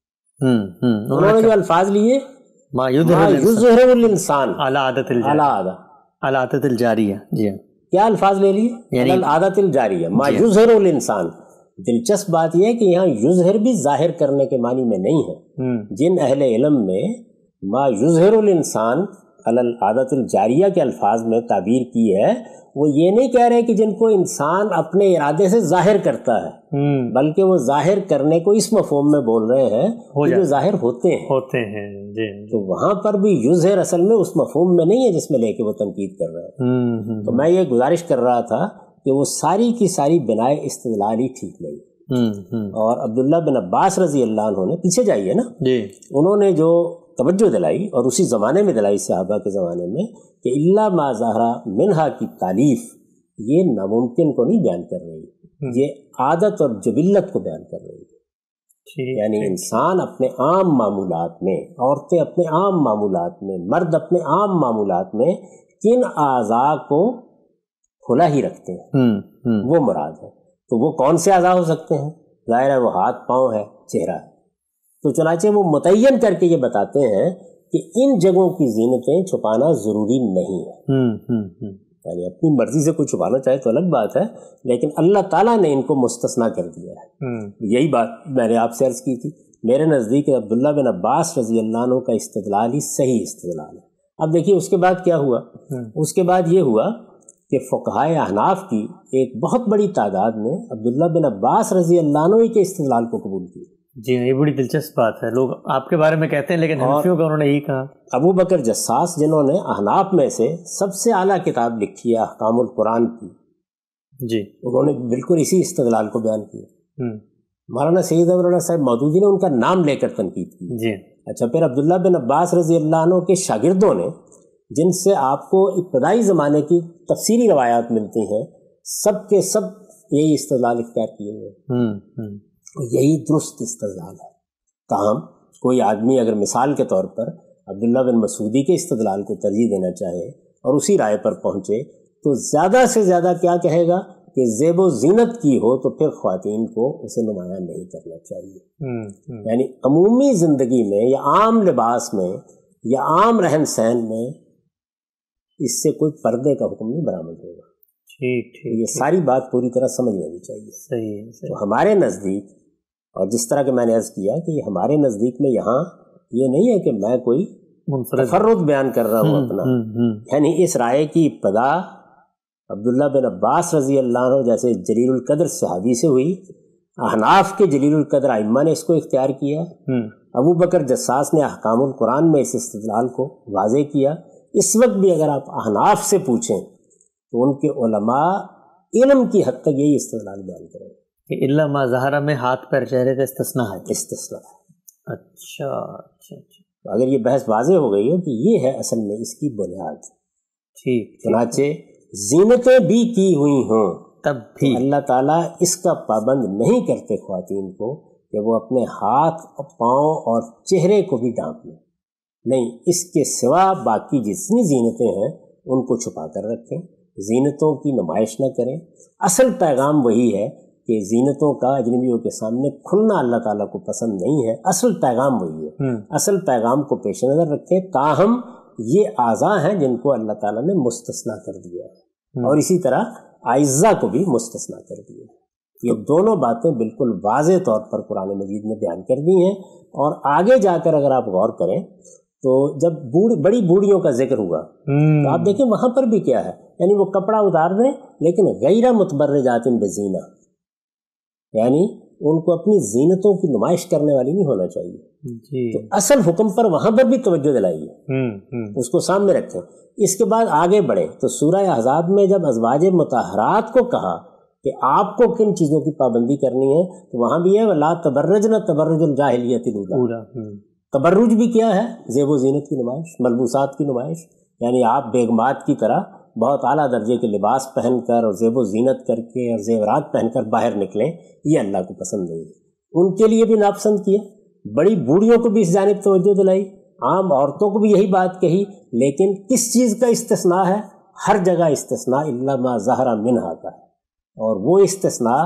انہوں نے جو الفاظ لیے ما یظہر الانسان علی عادت عادت الجاریہ, جی کیا الفاظ لے لیے؟ علی عادت الجاریہ ما یظہر الانسان. دلچسپ بات یہ ہے کہ یہاں یظہر بھی ظاہر کرنے کے معنی میں نہیں ہے. جن اہل علم نے ما یظہر الانسان علی العادت الجاریہ کے الفاظ میں تعبیر کی ہے وہ یہ نہیں کہہ رہے کہ جن کو انسان اپنے ارادے سے ظاہر کرتا ہے, بلکہ وہ ظاہر کرنے کو اس مفہوم میں بول رہے ہیں کہ جو ظاہر ہوتے ہیں ہوتے ہیں جی. تو وہاں پر بھی یظہر اصل میں اس مفہوم میں نہیں ہے جس میں لے کے وہ تنقید کر رہے ہیں. تو میں یہ گزارش کر رہا تھا کہ وہ ساری کی ساری بنائے استدلال ہی ٹھیک نہیں. اور عبداللہ بن عباس رضی اللہ عنہ نے, پیچھے جائیے نا, انہوں نے جو توجہ دلائی اور اسی زمانے میں دلائی صحابہ کے زمانے میں کہ الا ما ظہر منہا کی تعریف یہ ناممکن کو نہیں بیان کر رہی، یہ عادت اور جبلت کو بیان کر رہی ہے۔ یعنی انسان اپنے عام معمولات میں، عورتیں اپنے عام معمولات میں، مرد اپنے عام معمولات میں کن اعضاء کو کھلا ہی رکھتے ہیں، وہ مراد ہے۔ تو وہ کون سے اعضاء ہو سکتے ہیں؟ ظاہر ہے وہ ہاتھ پاؤں ہے، چہرہ ہے۔ تو چنانچہ وہ متعین کر کے یہ بتاتے ہیں کہ ان جگہوں کی زینتیں چھپانا ضروری نہیں ہے۔ یعنی اپنی مرضی سے کوئی چھپانا چاہے تو الگ بات ہے، لیکن اللہ تعالیٰ نے ان کو مستثنا کر دیا ہے۔ یہی بات میں نے آپ سے عرض کی تھی، میرے نزدیک عبداللہ بن عباس رضی اللہ عنہ کا استدلال ہی صحیح استدلال ہے۔ اب دیکھیے اس کے بعد کیا ہوا، اس کے بعد یہ ہوا کہ فقہائے احناف کی ایک بہت بڑی تعداد نے عبداللہ بن عباس رضی اللہ عنہ کے استدلال کو قبول کیا۔ جی یہ بڑی دلچسپ بات ہے، لوگ آپ کے بارے میں کہتے ہیں لیکن حنفیوں کا انہوں نے یہی کہا۔ ابو بکر جساس جنہوں نے احناف میں سے سب سے اعلیٰ کتاب لکھی ہے احکام القرآن کی، جی انہوں نے بالکل اسی استدلال کو بیان کیا۔ مولانا سید ابوالعلا صاحب مودودی نے ان کا نام لے کر تنقید کی۔ جی اچھا، پھر عبداللہ بن عباس رضی اللہ عنہ کے شاگردوں نے، جن سے آپ کو ابتدائی زمانے کی تفسیری روایات ملتی ہیں، سب کے سب یہی استدلال اختیار کیے ہوئے، یہی درست استدلال ہے۔ تاہم کوئی آدمی اگر مثال کے طور پر عبداللہ بن مسعودی کے استدلال کو ترجیح دینا چاہے اور اسی رائے پر پہنچے تو زیادہ سے زیادہ کیا کہے گا کہ زیب و زینت کی ہو تو پھر خواتین کو اسے نمایاں نہیں کرنا چاہیے۔ یعنی عمومی زندگی میں یا عام لباس میں یا عام رہن سہن میں اس سے کوئی پردے کا حکم نہیں برآمد ہوگا۔ ٹھیک ٹھیک، یہ ساری بات پوری طرح سمجھ لینی چاہیے۔ صحیح صحیح۔ تو ہمارے نزدیک، اور جس طرح کہ میں نے عرض کیا کہ یہ ہمارے نزدیک میں یہاں یہ نہیں ہے کہ میں کوئی تفرد بیان کر رہا ہوں اپنا، یعنی اس رائے کی ابتدا عبداللہ بن عباس رضی اللہ عنہ جیسے جلیل القدر صحابی سے ہوئی، احناف کے جلیل القدر ائمہ نے اس کو اختیار کیا، ابو بکر جساس نے احکام القرآن میں اس استدلال کو واضح کیا۔ اس وقت بھی اگر آپ احناف سے پوچھیں تو ان کے علماء علم کی حد تک یہی استدلال بیان کریں کہ الا ما ظہر میں ہاتھ پیر چہرے کا استثناء ہے۔ استثناء ہے۔ اچھا اچھا اچھا، اگر یہ بحث واضح ہو گئی ہو کہ یہ ہے اصل میں اس کی بنیاد۔ ٹھیک، چنانچہ زینتیں بھی کی ہوئی ہوں تب بھی اللہ تعالیٰ اس کا پابند نہیں کرتے خواتین کو کہ وہ اپنے ہاتھ، پاؤں اور چہرے کو بھی ڈھانپ لیں، نہیں، اس کے سوا باقی جتنی زینتیں ہیں ان کو چھپا کر رکھیں، زینتوں کی نمائش نہ کریں۔ اصل پیغام وہی ہے کہ زینتوں کا اجنبیوں کے سامنے کھلنا اللہ تعالیٰ کو پسند نہیں ہے، اصل پیغام وہی ہے۔ اصل پیغام کو پیش نظر رکھیں، تاہم یہ اعضاء ہیں جن کو اللہ تعالیٰ نے مستثنا کر دیا ہے، اور اسی طرح اعضاء کو بھی مستثنا کر دیا ہے۔ یہ دونوں باتیں بالکل واضح طور پر قرآن مجید نے بیان کر دی ہیں، اور آگے جا کر اگر آپ غور کریں تو جب بوڑھ بڑی بوڑھیوں کا ذکر ہوا تو آپ دیکھیں وہاں پر بھی کیا ہے، یعنی وہ کپڑا اتار دیں لیکن غیر متبرجات بزینہ، یعنی ان کو اپنی زینتوں کی نمائش کرنے والی نہیں ہونا چاہیے۔ جی، تو اصل حکم پر وہاں پر بھی توجہ دلائیے، اس کو سامنے رکھیں۔ اس کے بعد آگے بڑھیں تو سورہ احزاب میں جب ازواج مطہرات کو کہا کہ آپ کو کن چیزوں کی پابندی کرنی ہے تو وہاں بھی ہے وَلَا تَبَرَّجْنَ تَبَرُّجَ الْجَاهِلِيَّةِ الْأُولَىٰ۔ تبرج بھی کیا ہے؟ زیب و زینت کی نمائش، ملبوسات کی نمائش، یعنی آپ بیگمات کی طرح بہت اعلیٰ درجے کے لباس پہن کر اور زیب و زینت کر کے اور زیورات پہن کر باہر نکلیں، یہ اللہ کو پسند نہیں ہے۔ ان کے لیے بھی ناپسند کیا، بڑی بوڑھیوں کو بھی اس جانب توجہ دلائی، عام عورتوں کو بھی یہی بات کہی، لیکن کس چیز کا استثناء ہے؟ ہر جگہ استثناء الا ما ظہر منہا کا ہے، اور وہ استثناء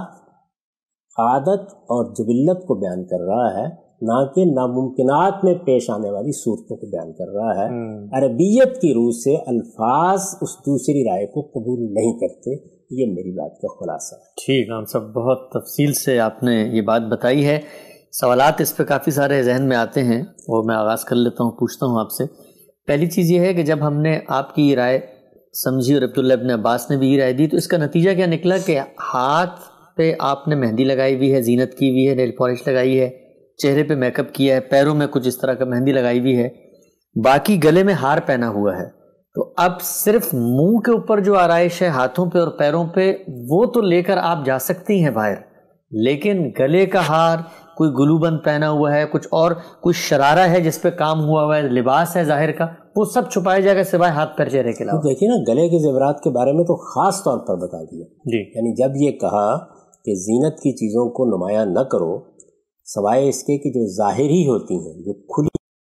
عادت اور جبلت کو بیان کر رہا ہے، نہ کہ ناممکنات میں پیش آنے والی صورتوں کو بیان کر رہا ہے۔ عربیت کی روح سے الفاظ اس دوسری رائے کو قبول نہیں کرتے، یہ میری بات کا خلاصہ ہے۔ ٹھیک، ہم سب بہت تفصیل سے آپ نے یہ بات بتائی ہے، سوالات اس پہ کافی سارے ذہن میں آتے ہیں، وہ میں آغاز کر لیتا ہوں، پوچھتا ہوں آپ سے۔ پہلی چیز یہ ہے کہ جب ہم نے آپ کی یہ رائے سمجھی اور عبداللہ ابن عباس نے بھی یہ رائے دی تو اس کا نتیجہ کیا نکلا کہ ہاتھ پہ آپ نے مہندی لگائی ہوئی ہے، زینت کی ہوئی ہے، نیل پالش لگائی ہے، چہرے پہ میک اپ کیا ہے، پیروں میں کچھ اس طرح کا مہندی لگائی ہوئی ہے، باقی گلے میں ہار پہنا ہوا ہے، تو اب صرف منہ کے اوپر جو آرائش ہے ہاتھوں پہ اور پیروں پہ وہ تو لے کر آپ جا سکتی ہیں باہر، لیکن گلے کا ہار کوئی گلو بند پہنا ہوا ہے, کچھ اور کوئی شرارہ ہے جس پہ کام ہوا ہوا ہے, لباس ہے ظاہر کا, وہ سب چھپایا جائے گا سوائے ہاتھ پیر چہرے کے علاوہ. دیکھیے نا گلے کے زیورات کے بارے میں تو خاص طور پر بتا دیا جی, یعنی جب یہ کہا کہ زینت کی چیزوں کو نمایاں نہ کرو سوائے اس کے کہ جو ظاہر ہی ہوتی ہیں, جو کھلی,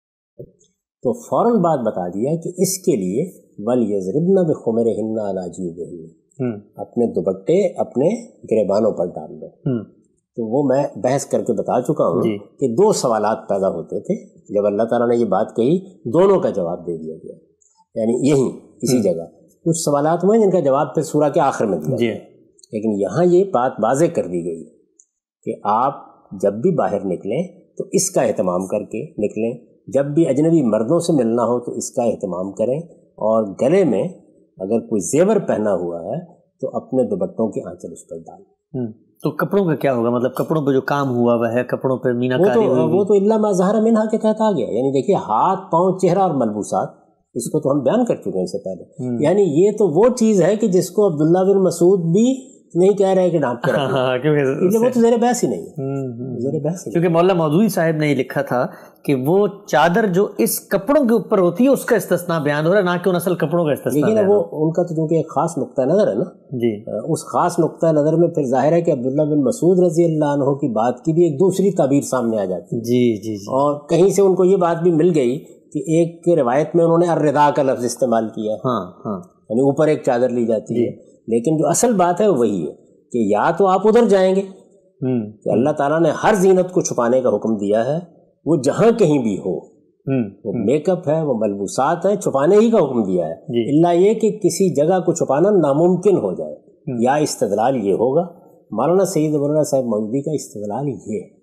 تو فوراً بات بتا دیا کہ اس کے لیے وَلْيَضْرِبْنَ بِخُمُرِهِنَّ عَلَىٰ جِيوبِهِنَّ, اپنے دوپٹے اپنے گریبانوں پر ڈال دو. تو وہ میں بحث کر کے بتا چکا ہوں جی. کہ دو سوالات پیدا ہوتے تھے جب اللہ تعالیٰ نے یہ بات کہی, دونوں کا جواب دے دیا گیا, یعنی یہیں اسی جگہ کچھ سوالات ہوئے جن کا جواب پھر سورہ کے آخر میں دیا جی. لیکن یہاں یہ بات واضح کر دی گئی کہ آپ جب بھی باہر نکلیں تو اس کا اہتمام کر کے نکلیں, جب بھی اجنبی مردوں سے ملنا ہو تو اس کا اہتمام کریں, اور گلے میں اگر کوئی زیور پہنا ہوا ہے تو اپنے دوپٹوں کی آنچل اس پر ڈالیں. تو کپڑوں کا کیا ہوگا, مطلب کپڑوں پہ جو کام ہوا ہوا ہے, کپڑوں پہ مینا کاری ہوئی, وہ تو الا ما ظہر منہا کے تحت آ گیا. یعنی دیکھیے ہاتھ پاؤں چہرہ اور ملبوسات, اس کو تو ہم بیان کر چکے ہیں اس سے پہلے, یعنی یہ تو وہ چیز ہے کہ جس کو عبداللہ بن مسعود بھی نہیں کہہ رہے کہ ڈھانپ کے رکھیں, وہ تو زیر بحث ہی نہیں ہے, زیر بحث. کیونکہ مولانا مودودی صاحب نے یہ لکھا تھا کہ وہ چادر جو اس کپڑوں کے اوپر ہوتی ہے اس کا استثناء بیان ہو رہا ہے, نہ کہ ان اصل کپڑوں کا استثناء. لیکن وہ ان کا تو چونکہ ایک خاص نقطہ نظر ہے نا جی, اس خاص نقطہ نظر میں پھر ظاہر ہے کہ عبداللہ بن مسعود رضی اللہ عنہ کی بات کی بھی ایک دوسری تعبیر سامنے آ جاتی ہے. جی جی جی, اور کہیں سے ان کو یہ بات بھی مل گئی کہ ایک روایت میں انہوں نے الردا کا لفظ استعمال کیا, ہاں ہاں, یعنی اوپر ایک چادر لی جاتی ہے, لیکن جو اصل بات ہے وہی ہے کہ یا تو آپ ادھر جائیں گے کہ اللہ تعالیٰ نے ہر زینت کو چھپانے کا حکم دیا ہے, وہ جہاں کہیں بھی ہو, وہ میک اپ ہے, وہ ملبوسات ہیں, چھپانے ہی کا حکم دیا ہے, الا یہ کہ کسی جگہ کو چھپانا ناممکن ہو جائے. یا استدلال یہ ہوگا, مولانا سید ابوالعلا صاحب مودودی کا استدلال یہ ہے.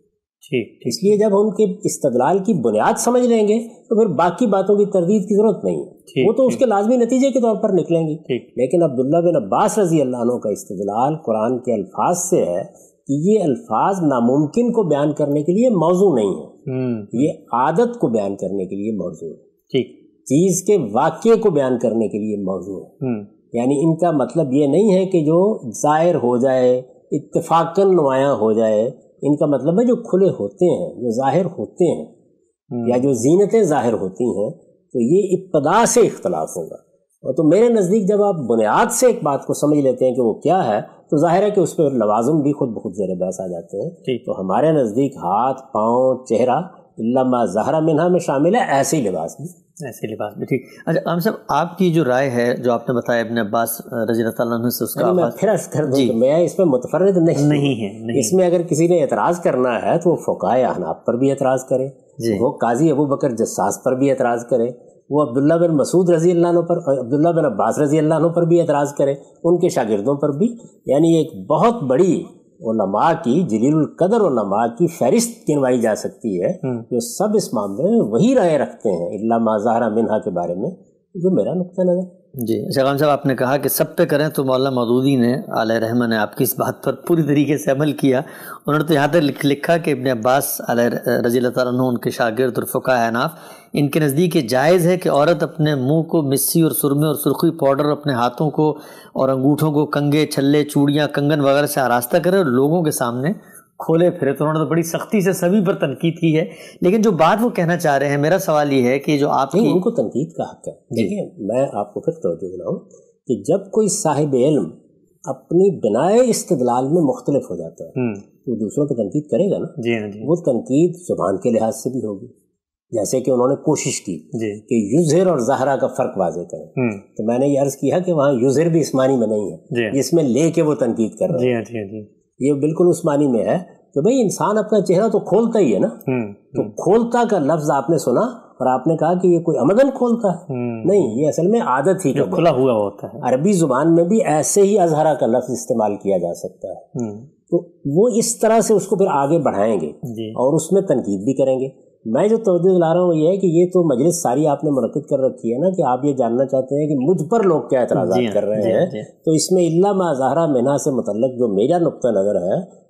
اس لیے جب ہم ان کے استدلال کی بنیاد سمجھ لیں گے تو پھر باقی باتوں کی تردید کی ضرورت نہیں ہے, وہ تو اس کے لازمی نتیجے کے طور پر نکلیں گی. لیکن عبداللہ بن عباس رضی اللہ عنہ کا استدلال قرآن کے الفاظ سے ہے کہ یہ الفاظ ناممکن کو بیان کرنے کے لیے موضوع نہیں ہے, یہ عادت کو بیان کرنے کے لیے موضوع ہے, چیز کے واقعے کو بیان کرنے کے لیے موضوع ہے. یعنی ان کا مطلب یہ نہیں ہے کہ جو ظاہر ہو جائے, اتفاقاً نمایاں ہو جائے, ان کا مطلب ہے جو کھلے ہوتے ہیں, جو ظاہر ہوتے ہیں, یا جو زینتیں ظاہر ہوتی ہیں, تو یہ ابتدا سے اختلاف ہوگا. اور تو میرے نزدیک جب آپ بنیاد سے ایک بات کو سمجھ لیتے ہیں کہ وہ کیا ہے, تو ظاہر ہے کہ اس پہ لوازم بھی خود بخود زیر بحث آ جاتے ہیں. تو ہمارے نزدیک ہاتھ پاؤں چہرہ الا ما ظہر منہا میں شامل ہے, ایسے ہی لباس بھی, ایسے لباس بھی. ٹھیک. اچھا عام صاحب, آپ کی جو رائے ہے جو آپ نے بتایا ابن عباس رضی اللہ عنہ سے, اس کا میں پھر عرض کر دوں کہ میں اس میں متفرد نہیں نہیں ہے. اس میں اگر کسی نے اعتراض کرنا ہے تو وہ فقہائے احناف پر بھی اعتراض کرے, وہ قاضی ابو بکر جساس پر بھی اعتراض کرے, وہ عبداللہ بن مسعود رضی اللہ عنہ پر, عبداللہ بن عباس رضی اللہ عنہ پر بھی اعتراض کرے, ان کے شاگردوں پر بھی. یعنی ایک بہت بڑی علماء کی, جلیل القدر علماء کی فہرست گنوائی جا سکتی ہے جو سب اس معاملے میں وہی رائے رکھتے ہیں الا ما ظہر منہا کے بارے میں, جو میرا نقطہ نظر. جی شیخان صاحب, آپ نے کہا کہ سب پہ کریں, تو مولانا مودودی نے علیہ رحمہ نے آپ کی اس بات پر پوری طریقے سے عمل کیا. انہوں نے تو یہاں تک لکھا کہ ابن عباس علیہ رضی اللہ تعالیٰ عنہ, ان کے شاگرد اور فقہاء احناف, ان کے نزدیک یہ جائز ہے کہ عورت اپنے منہ کو مسی اور سرمے اور سرخی پاؤڈر, اپنے ہاتھوں کو اور انگوٹھوں کو کنگے چھلے چوڑیاں کنگن وغیرہ سے آراستہ کرے اور لوگوں کے سامنے کھولے پھرے. تو انہوں نے تو بڑی سختی سے سبھی پر تنقید کی ہے. لیکن جو بات وہ کہنا چاہ رہے ہیں, میرا سوال یہ ہے کہ جو آپ کی, ان کو تنقید کا حق ہے. دیکھیے میں آپ کو پھر توجہ دلاؤں کہ جب کوئی صاحب علم اپنی بنائے استدلال میں مختلف ہو جاتا ہے تو دوسروں پہ تنقید کرے گا نا. جی جی, وہ تنقید زبان کے لحاظ سے بھی ہوگی, جیسے کہ انہوں نے کوشش کی جی کہ یظہر اور ظاہرہ کا فرق واضح کریں. تو میں نے یہ عرض کیا کہ وہاں یظہر بھی اس معنی میں نہیں ہے جس میں لے کے وہ تنقید کر رہے ہیں, یہ بالکل اس معنی میں ہے کہ بھئی انسان اپنا چہرہ تو کھولتا ہی ہے نا. تو کھولتا کا لفظ آپ نے سنا اور آپ نے کہا کہ یہ کوئی عمدن کھولتا ہے, نہیں, یہ اصل میں عادت ہی کا کھلا ہوا ہوتا ہے. عربی زبان میں بھی ایسے ہی اظہرہ کا لفظ استعمال کیا جا سکتا ہے. تو وہ اس طرح سے اس کو پھر آگے بڑھائیں گے اور اس میں تنقید بھی کریں گے. میں جو توجہ دلا رہا ہوں یہ ہے کہ یہ تو مجلس ساری آپ نے منعقد کر رکھی ہے نا, کہ آپ یہ جاننا چاہتے ہیں کہ مجھ پر لوگ کیا اعتراضات کر رہے ہیں. تو اس میں الا ما ظہر منہا سے متعلق جو میرا نقطہ نظر ہے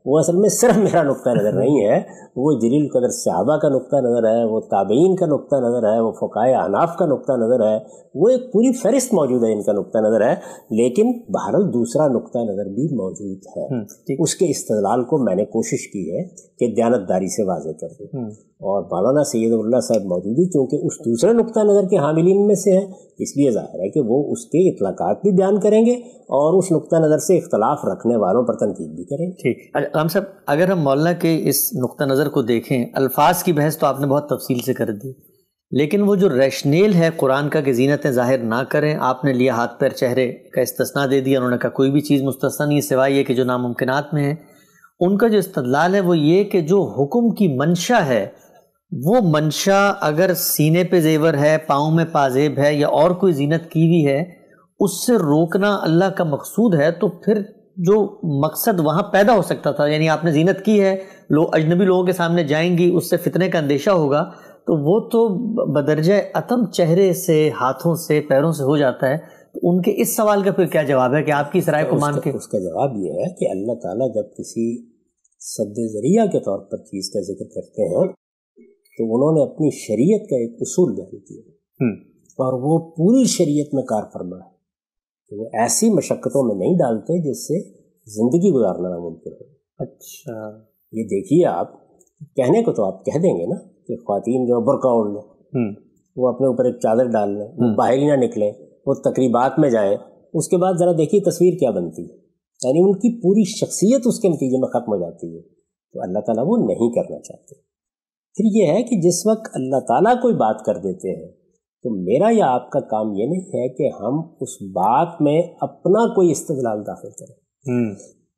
وہ اصل میں صرف میرا نقطہ نظر نہیں ہے، وہ جلیل القدر صحابہ کا نقطہ نظر ہے، وہ تابعین کا نقطہ نظر ہے، وہ فقہائے احناف کا نقطہ نظر ہے، وہ ایک پوری فہرست موجود ہے ان کا نقطہ نظر ہے، لیکن بہرحال دوسرا نقطہ نظر بھی موجود ہے۔ اس کے استدلال کو میں نے کوشش کی ہے کہ دیانتداری سے واضح کر دوں، اور مولانا سید اللہ صاحب موجودی چونکہ اس دوسرے نقطہ نظر کے حاملین میں سے ہیں، اس لیے ظاہر ہے کہ وہ اس کے اطلاقات بھی بیان کریں گے اور اس نقطہ نظر سے اختلاف رکھنے والوں پر تنقید بھی کریں گے۔ ٹھیک، رام صاحب اگر ہم مولانا کے اس نقطہ نظر کو دیکھیں، الفاظ کی بحث تو آپ نے بہت تفصیل سے کر دی، لیکن وہ جو ریشنیل ہے قرآن کا کہ زینتیں ظاہر نہ کریں، آپ نے لیا ہاتھ پیر چہرے کا استثناء دے دیا، انہوں نے کہا کوئی بھی چیز مستثنی نہیں سوائے یہ کہ جو ناممکنات میں ہے۔ ان کا جو استدلال ہے وہ یہ کہ جو حکم کی منشا ہے وہ منشا اگر سینے پہ زیور ہے، پاؤں میں پازیب ہے یا اور کوئی زینت کی ہوئی ہے، اس سے روکنا اللہ کا مقصود ہے، تو پھر جو مقصد وہاں پیدا ہو سکتا تھا، یعنی آپ نے زینت کی ہے، لوگ اجنبی لوگوں کے سامنے جائیں گی، اس سے فتنے کا اندیشہ ہوگا، تو وہ تو بدرجہ عتم چہرے سے، ہاتھوں سے، پیروں سے ہو جاتا ہے۔ تو ان کے اس سوال کا پھر کیا جواب ہے کہ آپ کی اس رائے کو مان کے؟ اس کا جواب یہ ہے کہ اللہ تعالیٰ جب کسی سد ذریعہ کے طور پر چیز کا ذکر کرتے ہیں تو انہوں نے اپنی شریعت کا ایک اصول بیان کیا، اور وہ پوری شریعت میں کار فرما ہے کہ وہ ایسی مشقتوں میں نہیں ڈالتے جس سے زندگی گزارنا ناممکن ہو۔ اچھا، یہ دیکھیے، آپ کہنے کو تو آپ کہہ دیں گے نا کہ خواتین جو برقع اوڑھ لیں، وہ اپنے اوپر ایک چادر ڈال لیں، وہ باہر ہی نہ نکلیں، وہ تقریبات میں جائیں، اس کے بعد ذرا دیکھیے تصویر کیا بنتی ہے، یعنی ان کی پوری شخصیت اس کے نتیجے میں ختم ہو جاتی ہے۔ تو اللہ تعالیٰ وہ نہیں کرنا چاہتے۔ پھر یہ ہے کہ جس وقت اللہ تعالیٰ کوئی بات کر دیتے ہیں تو میرا یا آپ کا کام یہ نہیں ہے کہ ہم اس بات میں اپنا کوئی استدلال داخل کریں۔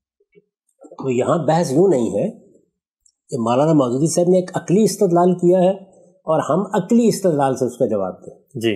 تو یہاں بحث یوں نہیں ہے کہ مولانا مودودی صاحب نے ایک عقلی استدلال کیا ہے اور ہم عقلی استدلال سے اس کا جواب دیں۔ جی،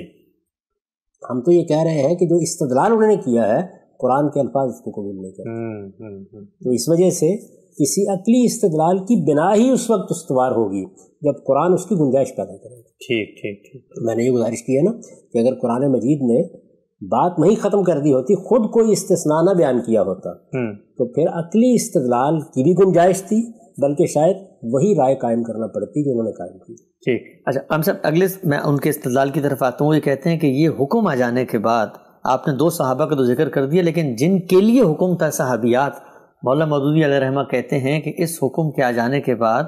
ہم تو یہ کہہ رہے ہیں کہ جو استدلال انہوں نے کیا ہے قرآن کے الفاظ اس کو قبول نہیں کرتے، تو اس وجہ سے کسی عقلی استدلال کی بنا ہی اس وقت استوار ہوگی جب قرآن اس کی گنجائش پیدا کرے گا۔ ٹھیک ٹھیک ٹھیک میں نے یہ گزارش کی ہے نا کہ اگر قرآن مجید نے بات نہیں ختم کر دی ہوتی، خود کوئی استثناء نہ بیان کیا ہوتا، تو پھر عقلی استدلال کی بھی گنجائش تھی، بلکہ شاید وہی رائے قائم کرنا پڑتی جو انہوں نے قائم کی۔ ٹھیک، اچھا ہم صاحب اگلے میں ان کے استدلال کی طرف آتا ہوں۔ یہ کہتے ہیں کہ یہ حکم آ جانے کے بعد آپ نے دو صحابہ کا تو ذکر کر دیا، لیکن جن کے لیے حکم تھا صحابیات، مولانا مودودی علیہ رحمہ کہتے ہیں کہ اس حکم کے آ جانے کے بعد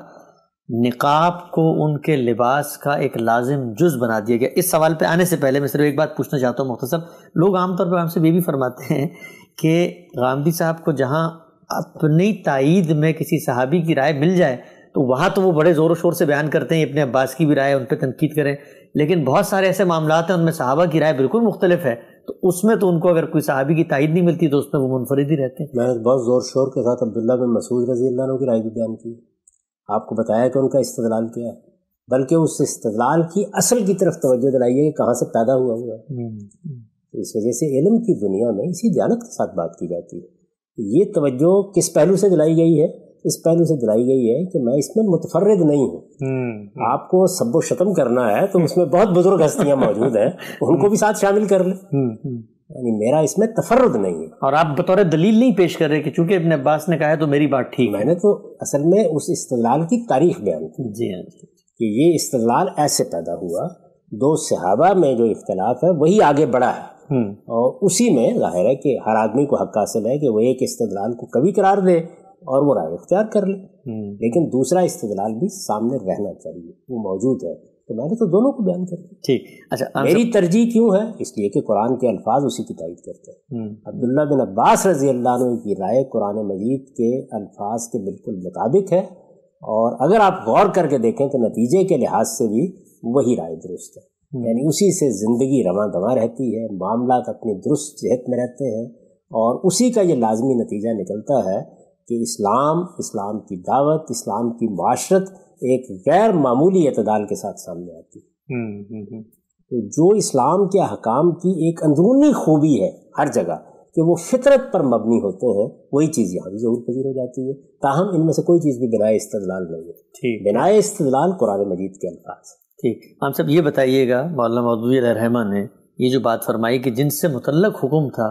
نقاب کو ان کے لباس کا ایک لازم جز بنا دیا گیا۔ اس سوال پہ آنے سے پہلے میں صرف ایک بات پوچھنا چاہتا ہوں مختصر۔ لوگ عام طور پر ہم سے یہ بھی فرماتے ہیں کہ غامدی صاحب کو جہاں اپنی تائید میں کسی صحابی کی رائے مل جائے تو وہاں تو وہ بڑے زور و شور سے بیان کرتے ہیں، ابن عباس کی بھی رائے ان پہ تنقید کریں، لیکن بہت سارے ایسے معاملات ہیں ان میں صحابہ کی رائے بالکل مختلف ہے، تو اس میں تو ان کو اگر کوئی صحابی کی تائید نہیں ملتی تو اس میں وہ منفرد ہی رہتے ہیں۔ میں نے بہت زور شور کے ساتھ عبداللہ بن مسعود رضی اللہ عنہ کی رائے بھی بیان کی، آپ کو بتایا کہ ان کا استدلال کیا ہے، بلکہ اس استدلال کی اصل کی طرف توجہ دلائی ہے کہ کہاں سے پیدا ہوا ہوا ہے۔ تو اس وجہ سے علم کی دنیا میں اسی دیانت کے ساتھ بات کی جاتی ہے۔ یہ توجہ کس پہلو سے دلائی گئی ہے؟ اس پہلو سے دلائی گئی ہے کہ میں اس میں متفرد نہیں ہوں۔ آپ کو سب و شتم کرنا ہے تو اس میں بہت بزرگ ہستیاں موجود ہیں، ان کو بھی ساتھ شامل کر لیں، یعنی میرا اس میں تفرد نہیں ہے۔ اور آپ بطور دلیل نہیں پیش کر رہے کہ چونکہ ابن عباس نے کہا ہے تو میری بات ٹھیک ہے۔ میں نے تو اصل میں اس استدلال کی تاریخ بیان کی، جی ہاں، کہ یہ استدلال ایسے پیدا ہوا، دو صحابہ میں جو اختلاف ہے وہی آگے بڑھا ہے، اور اسی میں ظاہر ہے کہ ہر آدمی کو حق حاصل ہے کہ وہ ایک استدلال کو کبھی قرار دے اور وہ رائے اختیار کر لے، لیکن دوسرا استدلال بھی سامنے رہنا چاہیے، وہ موجود ہے، تو میں نے تو دونوں کو بیان کر دیا۔ ٹھیک، اچھا میری ترجیح کیوں ہے؟ اس لیے کہ قرآن کے الفاظ اسی کی تائید کرتے ہیں۔ عبداللہ بن عباس رضی اللہ عنہ کی رائے قرآن مجید کے الفاظ کے بالکل مطابق ہے، اور اگر آپ غور کر کے دیکھیں تو نتیجے کے لحاظ سے بھی وہی رائے درست ہے، یعنی اسی سے زندگی رواں دواں رہتی ہے، معاملات اپنی درست جہت میں رہتے ہیں، اور اسی کا یہ لازمی نتیجہ نکلتا ہے کہ اسلام، اسلام کی دعوت، اسلام کی معاشرت ایک غیر معمولی اعتدال کے ساتھ سامنے آتی ہے۔ تو جو اسلام کے احکام کی ایک اندرونی خوبی ہے ہر جگہ کہ وہ فطرت پر مبنی ہوتے ہیں، وہی چیز یہاں بھی ظہور پذیر ہو جاتی ہے، تاہم ان میں سے کوئی چیز بھی بنائے استدلال نہیں ہے۔ بنائے استدلال قرآن مجید کے الفاظ۔ ٹھیک، ہم سب یہ بتائیے گا، مولانا مودودی علیہ رحمہ نے یہ جو بات فرمائی کہ جن سے متعلق حکم تھا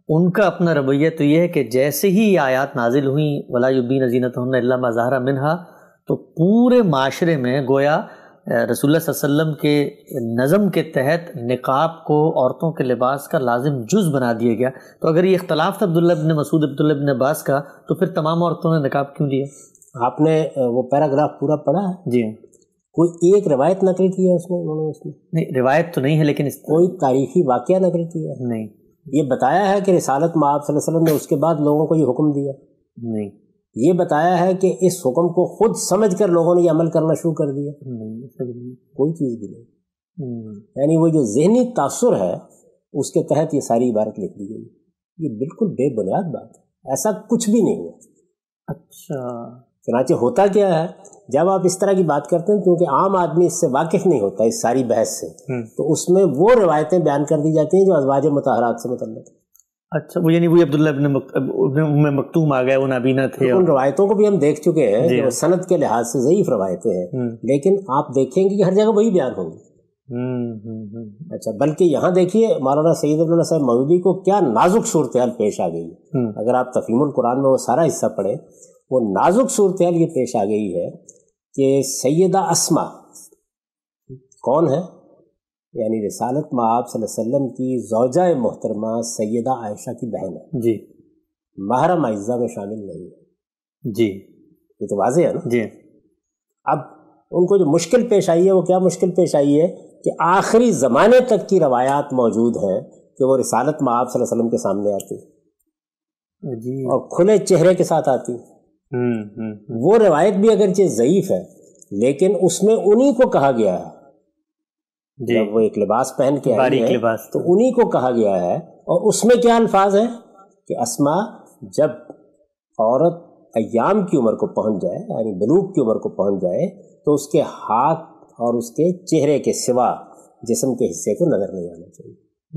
ان کا اپنا رویہ تو یہ ہے کہ جیسے ہی یہ آیات نازل ہوئیں ولا یبدین زینتہن الا ما ظہر منہا، تو پورے معاشرے میں گویا رسول اللہ صلی اللہ علیہ وسلم کے نظم کے تحت نقاب کو عورتوں کے لباس کا لازم جز بنا دیا گیا۔ تو اگر یہ اختلاف تھا عبداللہ ابن مسعود عبداللہ ابن عباس کا، تو پھر تمام عورتوں نے نقاب کیوں لیا؟ آپ نے وہ پیراگراف پورا پڑھا ہے؟ جی، کوئی ایک روایت نقل کی ہے اس میں انہوں نے؟ اس میں نہیں، روایت تو نہیں ہے، لیکن اس کوئی تاریخی واقعہ نقل کیا ہے؟ نہیں۔ یہ بتایا ہے کہ رسالت مآب صلی اللہ علیہ وسلم نے اس کے بعد لوگوں کو یہ حکم دیا؟ نہیں۔ یہ بتایا ہے کہ اس حکم کو خود سمجھ کر لوگوں نے یہ عمل کرنا شروع کر دیا؟ نہیں، کوئی چیز بھی نہیں۔ یعنی وہ جو ذہنی تاثر ہے اس کے تحت یہ ساری عبارت لکھ دی گئی، یہ بالکل بے بنیاد بات ہے، ایسا کچھ بھی نہیں ہے۔ اچھا، چنانچہ ہوتا کیا ہے جب آپ اس طرح کی بات کرتے ہیں، کیونکہ عام آدمی اس سے واقف نہیں ہوتا اس ساری بحث سے، تو اس میں وہ روایتیں بیان کر دی جاتی ہیں جو ازواج مطہرات سے متعلق۔ اچھا، وہ یعنی وہی عبداللہ ابن ام مکتوم آ گئے، وہ نابینا تھے، ان روایتوں کو بھی ہم دیکھ چکے ہیں جو سند کے لحاظ سے ضعیف روایتیں ہیں، لیکن آپ دیکھیں گے کہ ہر جگہ وہی بیان ہوں گی۔ اچھا، بلکہ یہاں دیکھیے مولانا سید عبداللہ صاحب مودودی کو کیا نازک صورتحال پیش آ گئی۔ اگر آپ تفہیم القرآن میں وہ سارا حصہ پڑھیں، وہ نازک صورتحال یہ پیش آ گئی ہے کہ سیدہ اسما کون ہے؟ یعنی رسالت مآب صلی اللہ علیہ وسلم کی زوجہ محترمہ سیدہ عائشہ کی بہن ہے جی، محرم اعزہ میں شامل نہیں ہے۔ جی، یہ تو واضح ہے نا؟ جی۔ اب ان کو جو مشکل پیش آئی ہے وہ کیا مشکل پیش آئی ہے کہ آخری زمانے تک کی روایات موجود ہیں کہ وہ رسالت مآب صلی اللہ علیہ وسلم کے سامنے آتی جی، اور کھلے چہرے کے ساتھ آتی۔ وہ روایت بھی اگرچہ ضعیف ہے لیکن اس میں انہی کو کہا گیا ہے، جب وہ ایک لباس پہن کے آئی ہے تو انہی کو کہا گیا ہے، اور اس میں کیا الفاظ ہیں کہ اسما جب عورت ایام کی عمر کو پہنچ جائے، یعنی بلوغ کی عمر کو پہنچ جائے، تو اس کے ہاتھ اور اس کے چہرے کے سوا جسم کے حصے کو نظر نہیں آنا چاہیے۔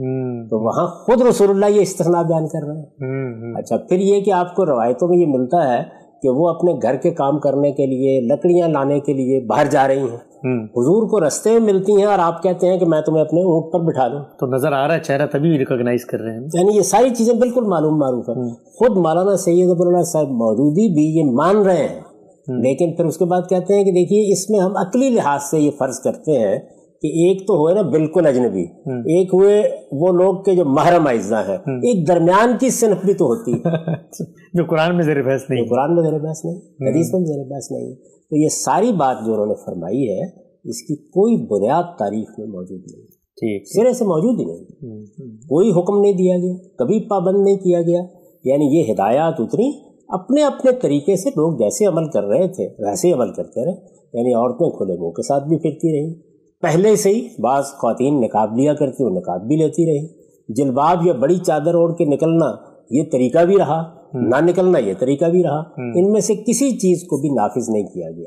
تو وہاں خود رسول اللہ یہ استثناء بیان کر رہے ہیں۔ اچھا، پھر یہ کہ آپ کو روایتوں میں یہ ملتا ہے کہ وہ اپنے گھر کے کام کرنے کے لیے لکڑیاں لانے کے لیے باہر جا رہی ہیں، حضور کو رستے میں ملتی ہیں اور آپ کہتے ہیں کہ میں تمہیں اپنے اونٹ پر بٹھا دوں، تو نظر آ رہا ہے چہرہ تبھی ریکگنائز کر رہے ہیں۔ یعنی یہ ساری چیزیں بالکل معلوم معروف ہیں۔ خود مولانا سید عبداللہ صاحب مودودی بھی یہ مان رہے ہیں، لیکن پھر اس کے بعد کہتے ہیں کہ دیکھیے اس میں ہم عقلی لحاظ سے یہ فرض کرتے ہیں کہ ایک تو ہوئے نا بالکل اجنبی، ایک ہوئے وہ لوگ کے جو محرم اعزہ ہیں، ایک درمیان کی صنف بھی تو ہوتی ہے جو قرآن میں زیر بحث نہیں، قرآن میں زیر بحث نہیں، حدیث میں زیر بحث نہیں۔ تو یہ ساری بات جو انہوں نے فرمائی ہے اس کی کوئی بنیاد تاریخ میں موجود نہیں، سرے سے موجود ہی نہیں، کوئی حکم نہیں دیا گیا، کبھی پابند نہیں کیا گیا۔ یعنی یہ ہدایات اتری اپنے اپنے طریقے سے، لوگ جیسے عمل کر رہے تھے ویسے ہی عمل کرتے رہے۔ یعنی عورتیں کھلے منہ کے ساتھ بھی پھرتی رہیں، پہلے سے ہی بعض خواتین نقاب لیا کرتی، وہ نقاب بھی لیتی رہی، جلباب یا بڑی چادر اوڑھ کے نکلنا یہ طریقہ بھی رہا، نہ نکلنا یہ طریقہ بھی رہا، ان میں سے کسی چیز کو بھی نافذ نہیں کیا گیا۔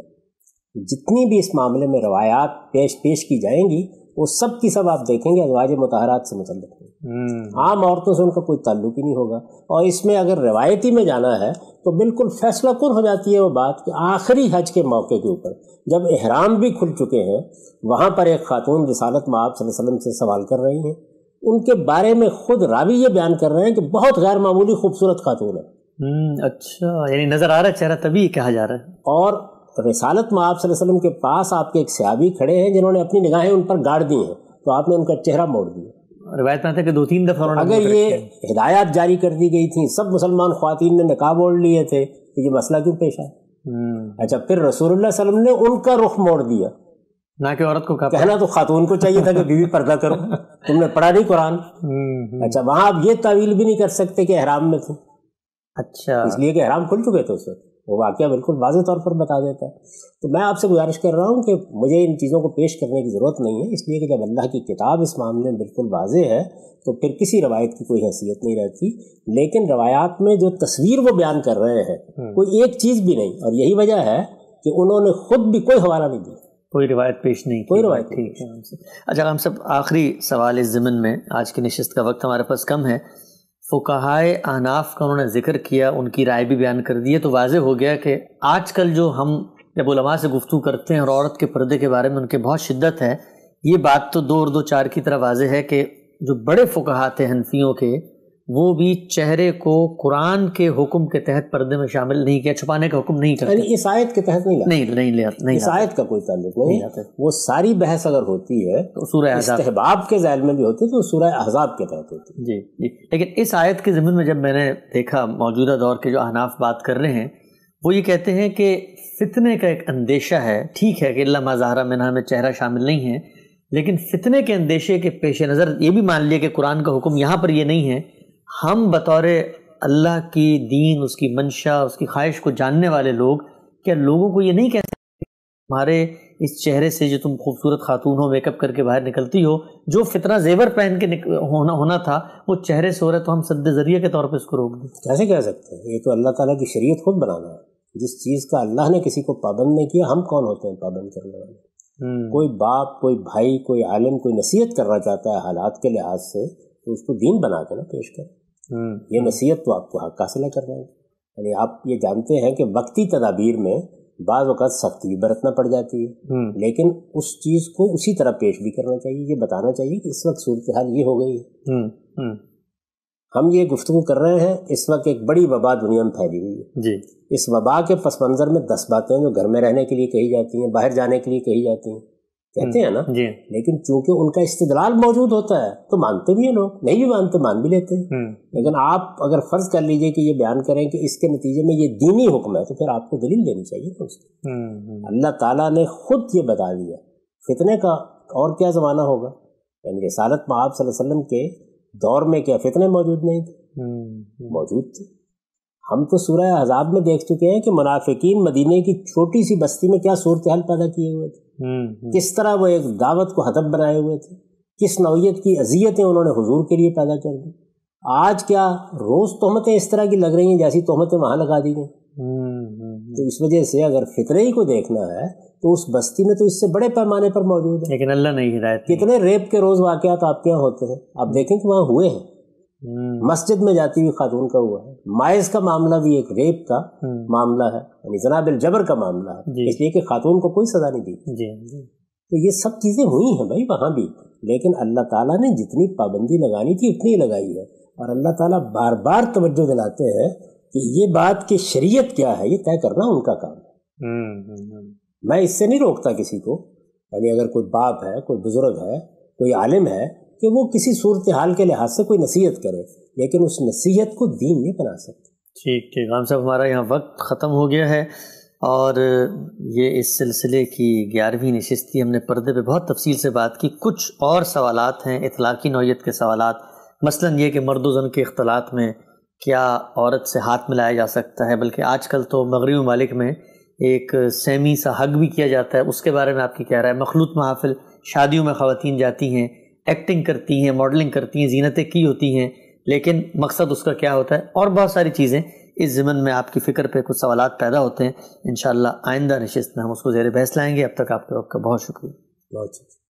جتنی بھی اس معاملے میں روایات پیش پیش کی جائیں گی وہ سب کی سب آپ دیکھیں گے ازواج مطہرات سے متعلق ہیں، عام عورتوں سے ان کا کوئی تعلق ہی نہیں ہوگا۔ اور اس میں اگر روایتی میں جانا ہے تو بالکل فیصلہ کن ہو جاتی ہے وہ بات کہ آخری حج کے موقع کے اوپر جب احرام بھی کھل چکے ہیں، وہاں پر ایک خاتون رسالت مآب صلی اللہ علیہ وسلم سے سوال کر رہی ہیں، ان کے بارے میں خود راوی یہ بیان کر رہے ہیں کہ بہت غیر معمولی خوبصورت خاتون ہے۔ اچھا، یعنی نظر آ رہا ہے چہرہ تبھی کہا جا رہا ہے۔ اور رسالت مآب صلی اللہ علیہ وسلم کے پاس آپ کے ایک صحابی کھڑے ہیں جنہوں نے اپنی نگاہیں ان پر گاڑ دی ہیں، تو آپ نے ان کا چہرہ موڑ دیا۔ روایت میں آتا ہے کہ دو تین دفعہ اگر یہ ہدایات جاری کر دی گئی تھیں، سب مسلمان خواتین نے نقاب اوڑھ لیے تھے، تو یہ مسئلہ کیوں پیش آیا؟ اچھا، پھر رسول اللہ صلی اللہ علیہ وسلم نے ان کا رخ موڑ دیا، نہ کہ عورت کو کہنا تو خاتون کو چاہیے تھا کہ بیوی پردہ کرو، تم نے پڑھا نہیں قرآن۔ اچھا، وہاں آپ یہ تعویل بھی نہیں کر سکتے کہ احرام میں تھے، اچھا، اس لیے کہ احرام کھل چکے تھے اس وقت، وہ واقعہ بالکل واضح طور پر بتا دیتا ہے۔ تو میں آپ سے گزارش کر رہا ہوں کہ مجھے ان چیزوں کو پیش کرنے کی ضرورت نہیں ہے، اس لیے کہ جب اللہ کی کتاب اس معاملے میں بالکل واضح ہے تو پھر کسی روایت کی کوئی حیثیت نہیں رہتی۔ لیکن روایات میں جو تصویر وہ بیان کر رہے ہیں کوئی ایک چیز بھی نہیں، اور یہی وجہ ہے کہ انہوں نے خود بھی کوئی حوالہ نہیں دیا، کوئی روایت پیش نہیں، کوئی روایت ٹھیک ہے۔ اچھا ہم سب آخری سوال اس ضمن میں، آج کی نشست کا وقت ہمارے پاس کم ہے، فقہائے احناف کا انہوں نے ذکر کیا، ان کی رائے بھی بیان کر دی ہے، تو واضح ہو گیا کہ آج کل جو ہم جب علماء سے گفتگو کرتے ہیں اور عورت کے پردے کے بارے میں ان کے بہت شدت ہے، یہ بات تو دو اور دو چار کی طرح واضح ہے کہ جو بڑے فقہا تھے حنفیوں کے، وہ بھی چہرے کو قرآن کے حکم کے تحت پردے میں شامل نہیں کیا، چھپانے کا حکم نہیں کرتے، یعنی اس آیت کے تحت نہیں نہیں نہیں لیا، نہیں اس آیت کا کوئی تعلق نہیں ہے۔ وہ ساری بحث اگر ہوتی ہے تو سورہ احزاب استحباب کے ذیل میں بھی ہوتی ہے تو سورہ احزاب کے تحت ہوتی ہے۔ جی جی، لیکن اس آیت کے ضمن میں جب میں نے دیکھا موجودہ دور کے جو احناف بات کر رہے ہیں، وہ یہ کہتے ہیں کہ فتنے کا ایک اندیشہ ہے، ٹھیک ہے کہ اللہ ما ظاہر منہا میں چہرہ شامل نہیں ہے، لیکن فتنے کے اندیشے کے پیش نظر یہ بھی مان لیا کہ قرآن کا حکم یہاں پر یہ نہیں ہے، ہم بطور اللہ کی دین، اس کی منشا، اس کی خواہش کو جاننے والے لوگ کیا لوگوں کو یہ نہیں کہہ سکتے ہمارے اس چہرے سے جو تم خوبصورت خاتون ہو، میک اپ کر کے باہر نکلتی ہو، جو فتنہ زیور پہن کے ہونا ہونا تھا وہ چہرے سے ہو رہا ہے، تو ہم سد ذریعہ کے طور پہ اس کو روک دیں؟ کیسے کہہ سکتے ہیں؟ یہ تو اللہ تعالیٰ کی شریعت خود بنانا ہے۔ جس چیز کا اللہ نے کسی کو پابند نہیں کیا، ہم کون ہوتے ہیں پابند کرنے والے؟ کوئی باپ، کوئی بھائی، کوئی عالم کوئی نصیحت کرنا چاہتا ہے حالات کے لحاظ سے تو اس کو دین بنا کے نا پیش کرے۔ یہ نصیحت تو آپ کو حق حاصل کر رہے ہیں، یعنی آپ یہ جانتے ہیں کہ وقتی تدابیر میں بعض اوقات سختی بھی برتنا پڑ جاتی ہے، لیکن اس چیز کو اسی طرح پیش بھی کرنا چاہیے، یہ بتانا چاہیے کہ اس وقت صورتحال یہ ہو گئی ہے۔ ہم یہ گفتگو کر رہے ہیں، اس وقت ایک بڑی وبا دنیا میں پھیلی ہوئی ہے جی۔ اس وبا کے پس منظر میں دس باتیں جو گھر میں رہنے کے لیے کہی جاتی ہیں، باہر جانے کے لیے کہی جاتی ہیں، کہتے ہیں نا جی، لیکن چونکہ ان کا استدلال موجود ہوتا ہے تو مانتے بھی ہیں لوگ، نہیں بھی مانتے مان بھی لیتے ہیں۔ لیکن آپ اگر فرض کر لیجئے کہ یہ بیان کریں کہ اس کے نتیجے میں یہ دینی حکم ہے تو پھر آپ کو دلیل دینی چاہیے نا اس کی۔ اللہ تعالیٰ نے خود یہ بتا دیا، فتنے کا اور کیا زمانہ ہوگا، یعنی رسالت میں آپ صلی اللہ علیہ وسلم کے دور میں کیا فتنے موجود نہیں تھے؟ موجود تھے۔ ہم تو سورہ احزاب میں دیکھ چکے ہیں کہ منافقین مدینے کی چھوٹی سی بستی میں کیا صورتحال پیدا کیے ہوئے تھے، کس طرح وہ ایک دعوت کو ہدف بنائے ہوئے تھے، کس نوعیت کی اذیتیں انہوں نے حضور کے لیے پیدا کر دی۔ آج کیا روز تہمتیں اس طرح کی لگ رہی ہیں جیسی تہمتیں وہاں لگا دی گئیں۔ تو اس وجہ سے اگر فطرے ہی کو دیکھنا ہے تو اس بستی میں تو اس سے بڑے پیمانے پر موجود ہے، لیکن اللہ نہیں ہدایت۔ کتنے ریپ کے روز واقعات آپ کے یہاں ہوتے ہیں، آپ دیکھیں کہ وہاں ہوئے ہیں، مسجد میں جاتی ہوئی خاتون کا ہوا ہے، مائز کا معاملہ بھی ایک ریپ کا معاملہ ہے، یعنی جناب الجبر کا معاملہ ہے، اس لیے کہ خاتون کو کوئی سزا نہیں دی۔ تو یہ سب چیزیں ہوئی ہیں بھائی وہاں بھی، لیکن اللہ تعالیٰ نے جتنی پابندی لگانی تھی اتنی لگائی ہے، اور اللہ تعالیٰ بار بار توجہ دلاتے ہیں کہ یہ بات کہ شریعت کیا ہے یہ طے کرنا ان کا کام ہے۔ میں اس سے نہیں روکتا کسی کو، یعنی اگر کوئی باپ ہے، کوئی بزرگ ہے، کوئی عالم ہے کہ وہ کسی صورتحال کے لحاظ سے کوئی نصیحت کرے، لیکن اس نصیحت کو دین نہیں بنا سکتے۔ ٹھیک ٹھیک غام صاحب، ہمارا یہاں وقت ختم ہو گیا ہے، اور یہ اس سلسلے کی گیارہویں نشست تھی۔ ہم نے پردے پہ بہت تفصیل سے بات کی، کچھ اور سوالات ہیں اطلاقی نوعیت کے سوالات، مثلاً یہ کہ مرد و زن کے اختلاط میں کیا عورت سے ہاتھ ملایا جا سکتا ہے، بلکہ آج کل تو مغربی ممالک میں ایک سیمی سا حگ بھی کیا جاتا ہے، اس کے بارے میں آپ کی کیا رائے؟ مخلوط محافل شادیوں میں خواتین جاتی ہیں، ایکٹنگ کرتی ہیں، ماڈلنگ کرتی ہیں، زینتیں کی ہوتی ہیں، لیکن مقصد اس کا کیا ہوتا ہے، اور بہت ساری چیزیں اس ضمن میں آپ کی فکر پہ کچھ سوالات پیدا ہوتے ہیں۔ انشاءاللہ آئندہ نشست میں ہم اس کو زیر بحث لائیں گے۔ اب تک آپ کے وقت کا بہت شکریہ۔ بہت شکریہ۔